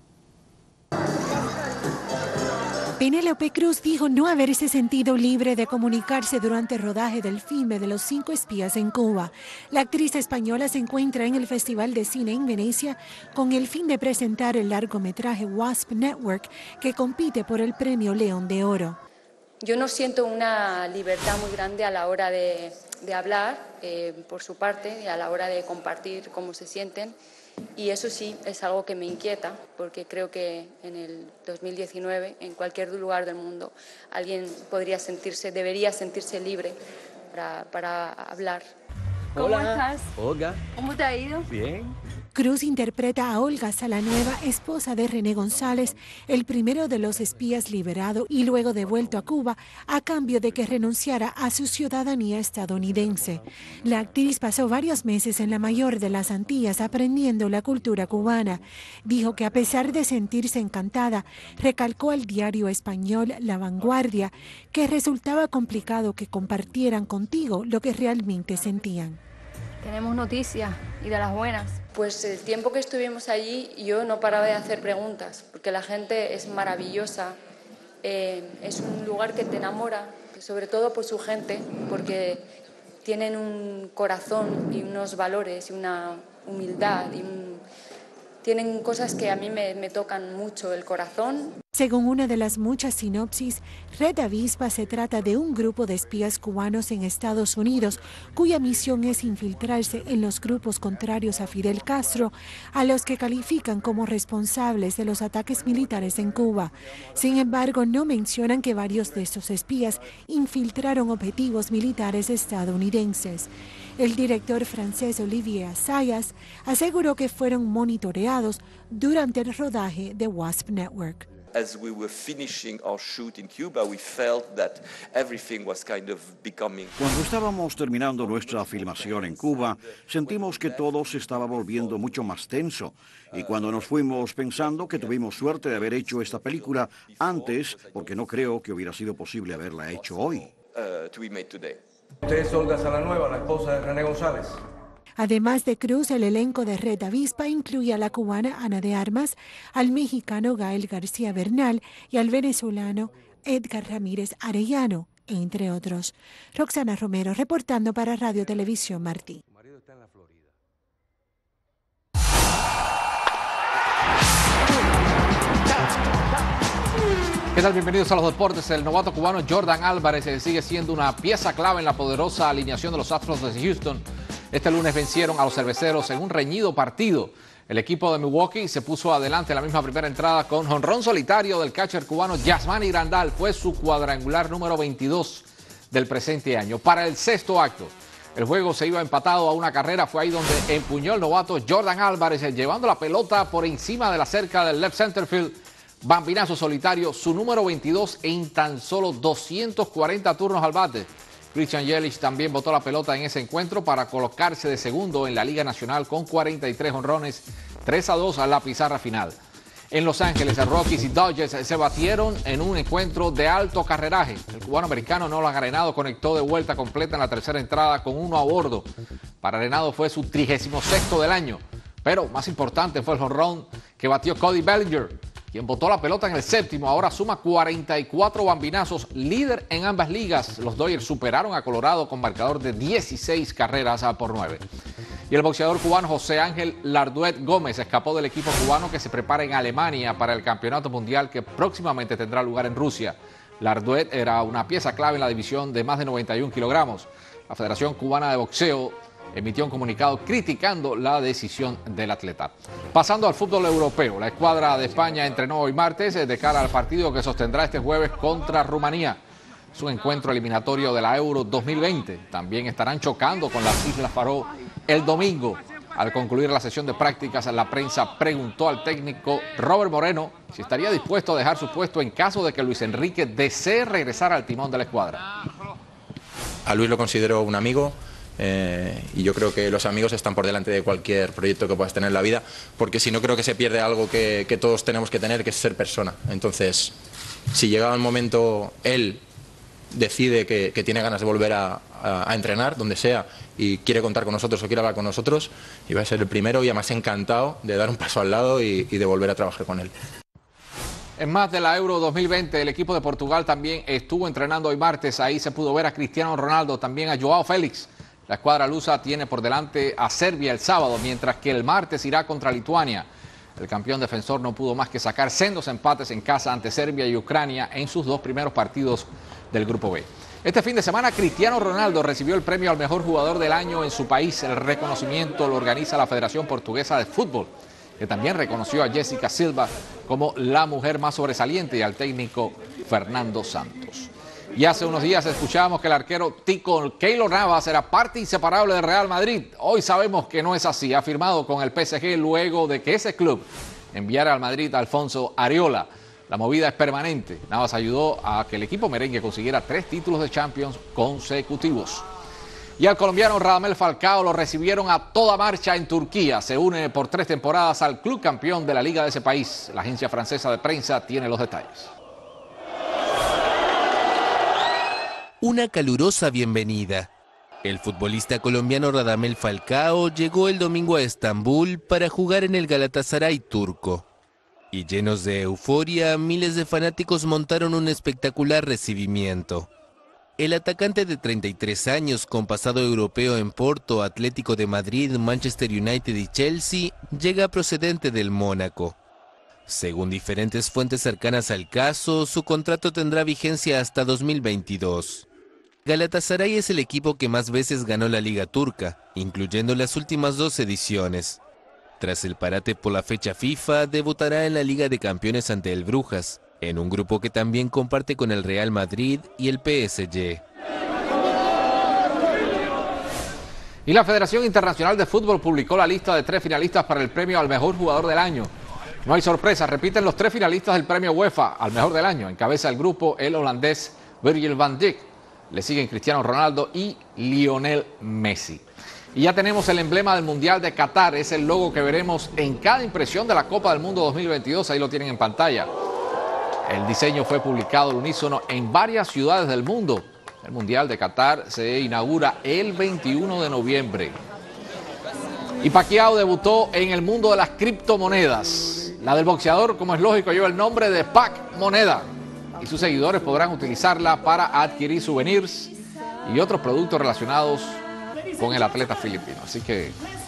S19: Penélope Cruz dijo no haberse sentido libre de comunicarse durante el rodaje del filme de los 5 espías en Cuba. La actriz española se encuentra en el Festival de Cine en Venecia con el fin de presentar el largometraje Wasp Network, que compite por el premio León de Oro.
S20: Yo no siento una libertad muy grande a la hora de hablar, por su parte, y a la hora de compartir cómo se sienten. Y eso sí es algo que me inquieta, porque creo que en el 2019, en cualquier lugar del mundo, alguien debería sentirse libre para hablar.
S19: ¿Cómo estás?
S21: Olga.
S19: ¿Cómo te ha ido?
S21: Bien.
S19: Cruz interpreta a Olga Salanueva, esposa de René González, el primero de los espías liberado y luego devuelto a Cuba a cambio de que renunciara a su ciudadanía estadounidense. La actriz pasó varios meses en la mayor de las Antillas aprendiendo la cultura cubana. Dijo que a pesar de sentirse encantada, recalcó al diario español La Vanguardia que resultaba complicado que compartieran contigo lo que realmente sentían.
S20: Tenemos noticias y de las buenas. Pues el tiempo que estuvimos allí yo no paraba de hacer preguntas, porque la gente es maravillosa, es un lugar que te enamora, sobre todo por su gente, porque tienen un corazón y unos valores y una humildad, tienen cosas que a mí me tocan mucho el corazón.
S19: Según una de las muchas sinopsis, Red Avispa se trata de un grupo de espías cubanos en Estados Unidos cuya misión es infiltrarse en los grupos contrarios a Fidel Castro, a los que califican como responsables de los ataques militares en Cuba. Sin embargo, no mencionan que varios de estos espías infiltraron objetivos militares estadounidenses. El director francés Olivier Assayas aseguró que fueron monitoreados durante el rodaje de Wasp Network.
S26: As we were finishing our shoot in Cuba, we felt that everything was kind of becoming.
S27: Cuando estábamos terminando nuestra filmación en Cuba, sentimos que todo se estaba volviendo mucho más tenso. Y cuando nos fuimos pensando que tuvimos suerte de haber hecho esta película antes, porque no creo que hubiera sido posible haberla hecho hoy.
S26: To be made today.
S21: Usted es Olga Salanueva, la esposa de René González.
S19: Además de Cruz, el elenco de Red Avispa incluye a la cubana Ana de Armas, al mexicano Gael García Bernal y al venezolano Edgar Ramírez Arellano, entre otros. Roxana Romero, reportando para Radio Televisión Martí.
S3: ¿Qué tal? Bienvenidos a los deportes. El novato cubano Jordan Álvarez sigue siendo una pieza clave en la poderosa alineación de los Astros de Houston. Este lunes vencieron a los cerveceros en un reñido partido. El equipo de Milwaukee se puso adelante en la misma primera entrada con jonrón solitario del catcher cubano Yasmani Grandal. Fue su cuadrangular número 22 del presente año. Para el sexto acto, el juego se iba empatado a una carrera. Fue ahí donde empuñó el novato Jordan Álvarez, llevando la pelota por encima de la cerca del left center field. Bambinazo solitario, su número 22 en tan solo 240 turnos al bate. Christian Yelich también botó la pelota en ese encuentro para colocarse de segundo en la Liga Nacional con 43 jonrones, 3-2 a la pizarra final. En Los Ángeles, Rockies y Dodgers se batieron en un encuentro de alto carreraje. El cubano americano Nolan Arenado conectó de vuelta completa en la tercera entrada con 1 a bordo. Para Arenado fue su 36º del año. Pero más importante fue el jonrón que batió Cody Bellinger, quien botó la pelota en el séptimo. Ahora suma 44 bambinazos, líder en ambas ligas. Los Dodgers superaron a Colorado con marcador de 16 carreras por 9. Y el boxeador cubano José Ángel Larduet Gómez escapó del equipo cubano que se prepara en Alemania para el campeonato mundial que próximamente tendrá lugar en Rusia. Larduet era una pieza clave en la división de más de 91 kilogramos. La Federación Cubana de Boxeo emitió un comunicado criticando la decisión del atleta. Pasando al fútbol europeo, la escuadra de España entrenó hoy martes de cara al partido que sostendrá este jueves contra Rumanía. Es un encuentro eliminatorio de la Euro 2020. También estarán chocando con las Islas Faroe el domingo. Al concluir la sesión de prácticas, la prensa preguntó al técnico Robert Moreno si estaría dispuesto a dejar su puesto en caso de que Luis Enrique desee regresar al timón de la escuadra.
S5: A Luis lo considero un amigo. Y yo creo que los amigos están por delante de cualquier proyecto que puedas tener en la vida, porque si no creo que se pierde algo que todos tenemos que tener, que es ser persona. Entonces, si llegado el momento él decide que tiene ganas de volver a entrenar, donde sea, y quiere contar con nosotros o quiere hablar con nosotros, y va a ser el primero y además encantado de dar un paso al lado y de volver a trabajar con él.
S3: En más de la Euro 2020, el equipo de Portugal también estuvo entrenando hoy martes. Ahí se pudo ver a Cristiano Ronaldo, también a Joao Félix. La escuadra lusa tiene por delante a Serbia el sábado, mientras que el martes irá contra Lituania. El campeón defensor no pudo más que sacar sendos empates en casa ante Serbia y Ucrania en sus 2 primeros partidos del Grupo B. Este fin de semana, Cristiano Ronaldo recibió el premio al mejor jugador del año en su país. El reconocimiento lo organiza la Federación Portuguesa de Fútbol, que también reconoció a Jessica Silva como la mujer más sobresaliente y al técnico Fernando Santos. Y hace unos días escuchábamos que el arquero tico Keylor Navas era parte inseparable del Real Madrid. Hoy sabemos que no es así. Ha firmado con el PSG luego de que ese club enviara al Madrid a Alfonso Areola. La movida es permanente. Navas ayudó a que el equipo merengue consiguiera 3 títulos de Champions consecutivos. Y al colombiano Radamel Falcao lo recibieron a toda marcha en Turquía. Se une por 3 temporadas al club campeón de la liga de ese país. La agencia francesa de prensa tiene los detalles.
S15: Una calurosa bienvenida. El futbolista colombiano Radamel Falcao llegó el domingo a Estambul para jugar en el Galatasaray turco. Y llenos de euforia, miles de fanáticos montaron un espectacular recibimiento. El atacante de 33 años, con pasado europeo en Porto, Atlético de Madrid, Manchester United y Chelsea, llega procedente del Mónaco. Según diferentes fuentes cercanas al caso, su contrato tendrá vigencia hasta 2022. Galatasaray es el equipo que más veces ganó la Liga Turca, incluyendo las últimas 2 ediciones. Tras el parate por la fecha FIFA, debutará en la Liga de Campeones ante el Brujas, en un grupo que también comparte con el Real Madrid y el PSG.
S3: Y la Federación Internacional de Fútbol publicó la lista de 3 finalistas para el premio al mejor jugador del año. No hay sorpresa, repiten los 3 finalistas del premio UEFA al mejor del año. Encabeza el grupo el holandés Virgil van Dijk. Le siguen Cristiano Ronaldo y Lionel Messi. Y ya tenemos el emblema del Mundial de Qatar. Es el logo que veremos en cada impresión de la Copa del Mundo 2022. Ahí lo tienen en pantalla. El diseño fue publicado al unísono en varias ciudades del mundo. El Mundial de Qatar se inaugura el 21 de noviembre. Y Pacquiao debutó en el mundo de las criptomonedas. La del boxeador, como es lógico, lleva el nombre de Pac Moneda. Y sus seguidores podrán utilizarla para adquirir souvenirs y otros productos relacionados con el atleta filipino. Así que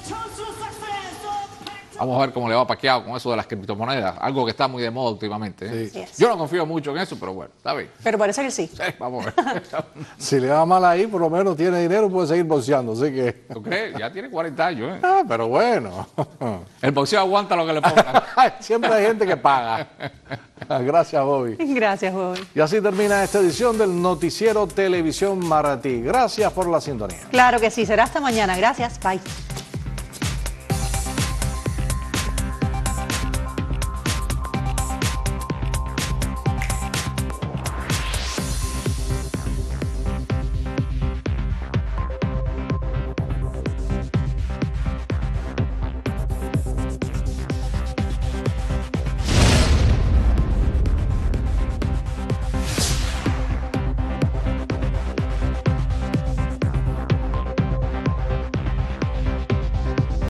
S3: vamos a ver cómo le va a Pacquiao con eso de las criptomonedas, algo que está muy de moda últimamente.
S2: Sí.
S3: Yo no confío mucho en eso, pero bueno, está bien.
S2: Pero parece que sí.
S3: Sí, vamos a ver.
S6: Si le va mal ahí, por lo menos tiene dinero y puede seguir boxeando, así que...
S3: ¿Tú crees? Ya tiene 40 años, ¿eh?
S6: Ah, pero bueno.
S3: El boxeo aguanta lo que le pongan.
S6: Siempre hay gente que paga. Gracias, Bobby.
S2: Gracias, Bobby.
S6: Y así termina esta edición del Noticiero Televisión Martí. Gracias por la sintonía.
S2: Claro que sí, será hasta mañana. Gracias, bye.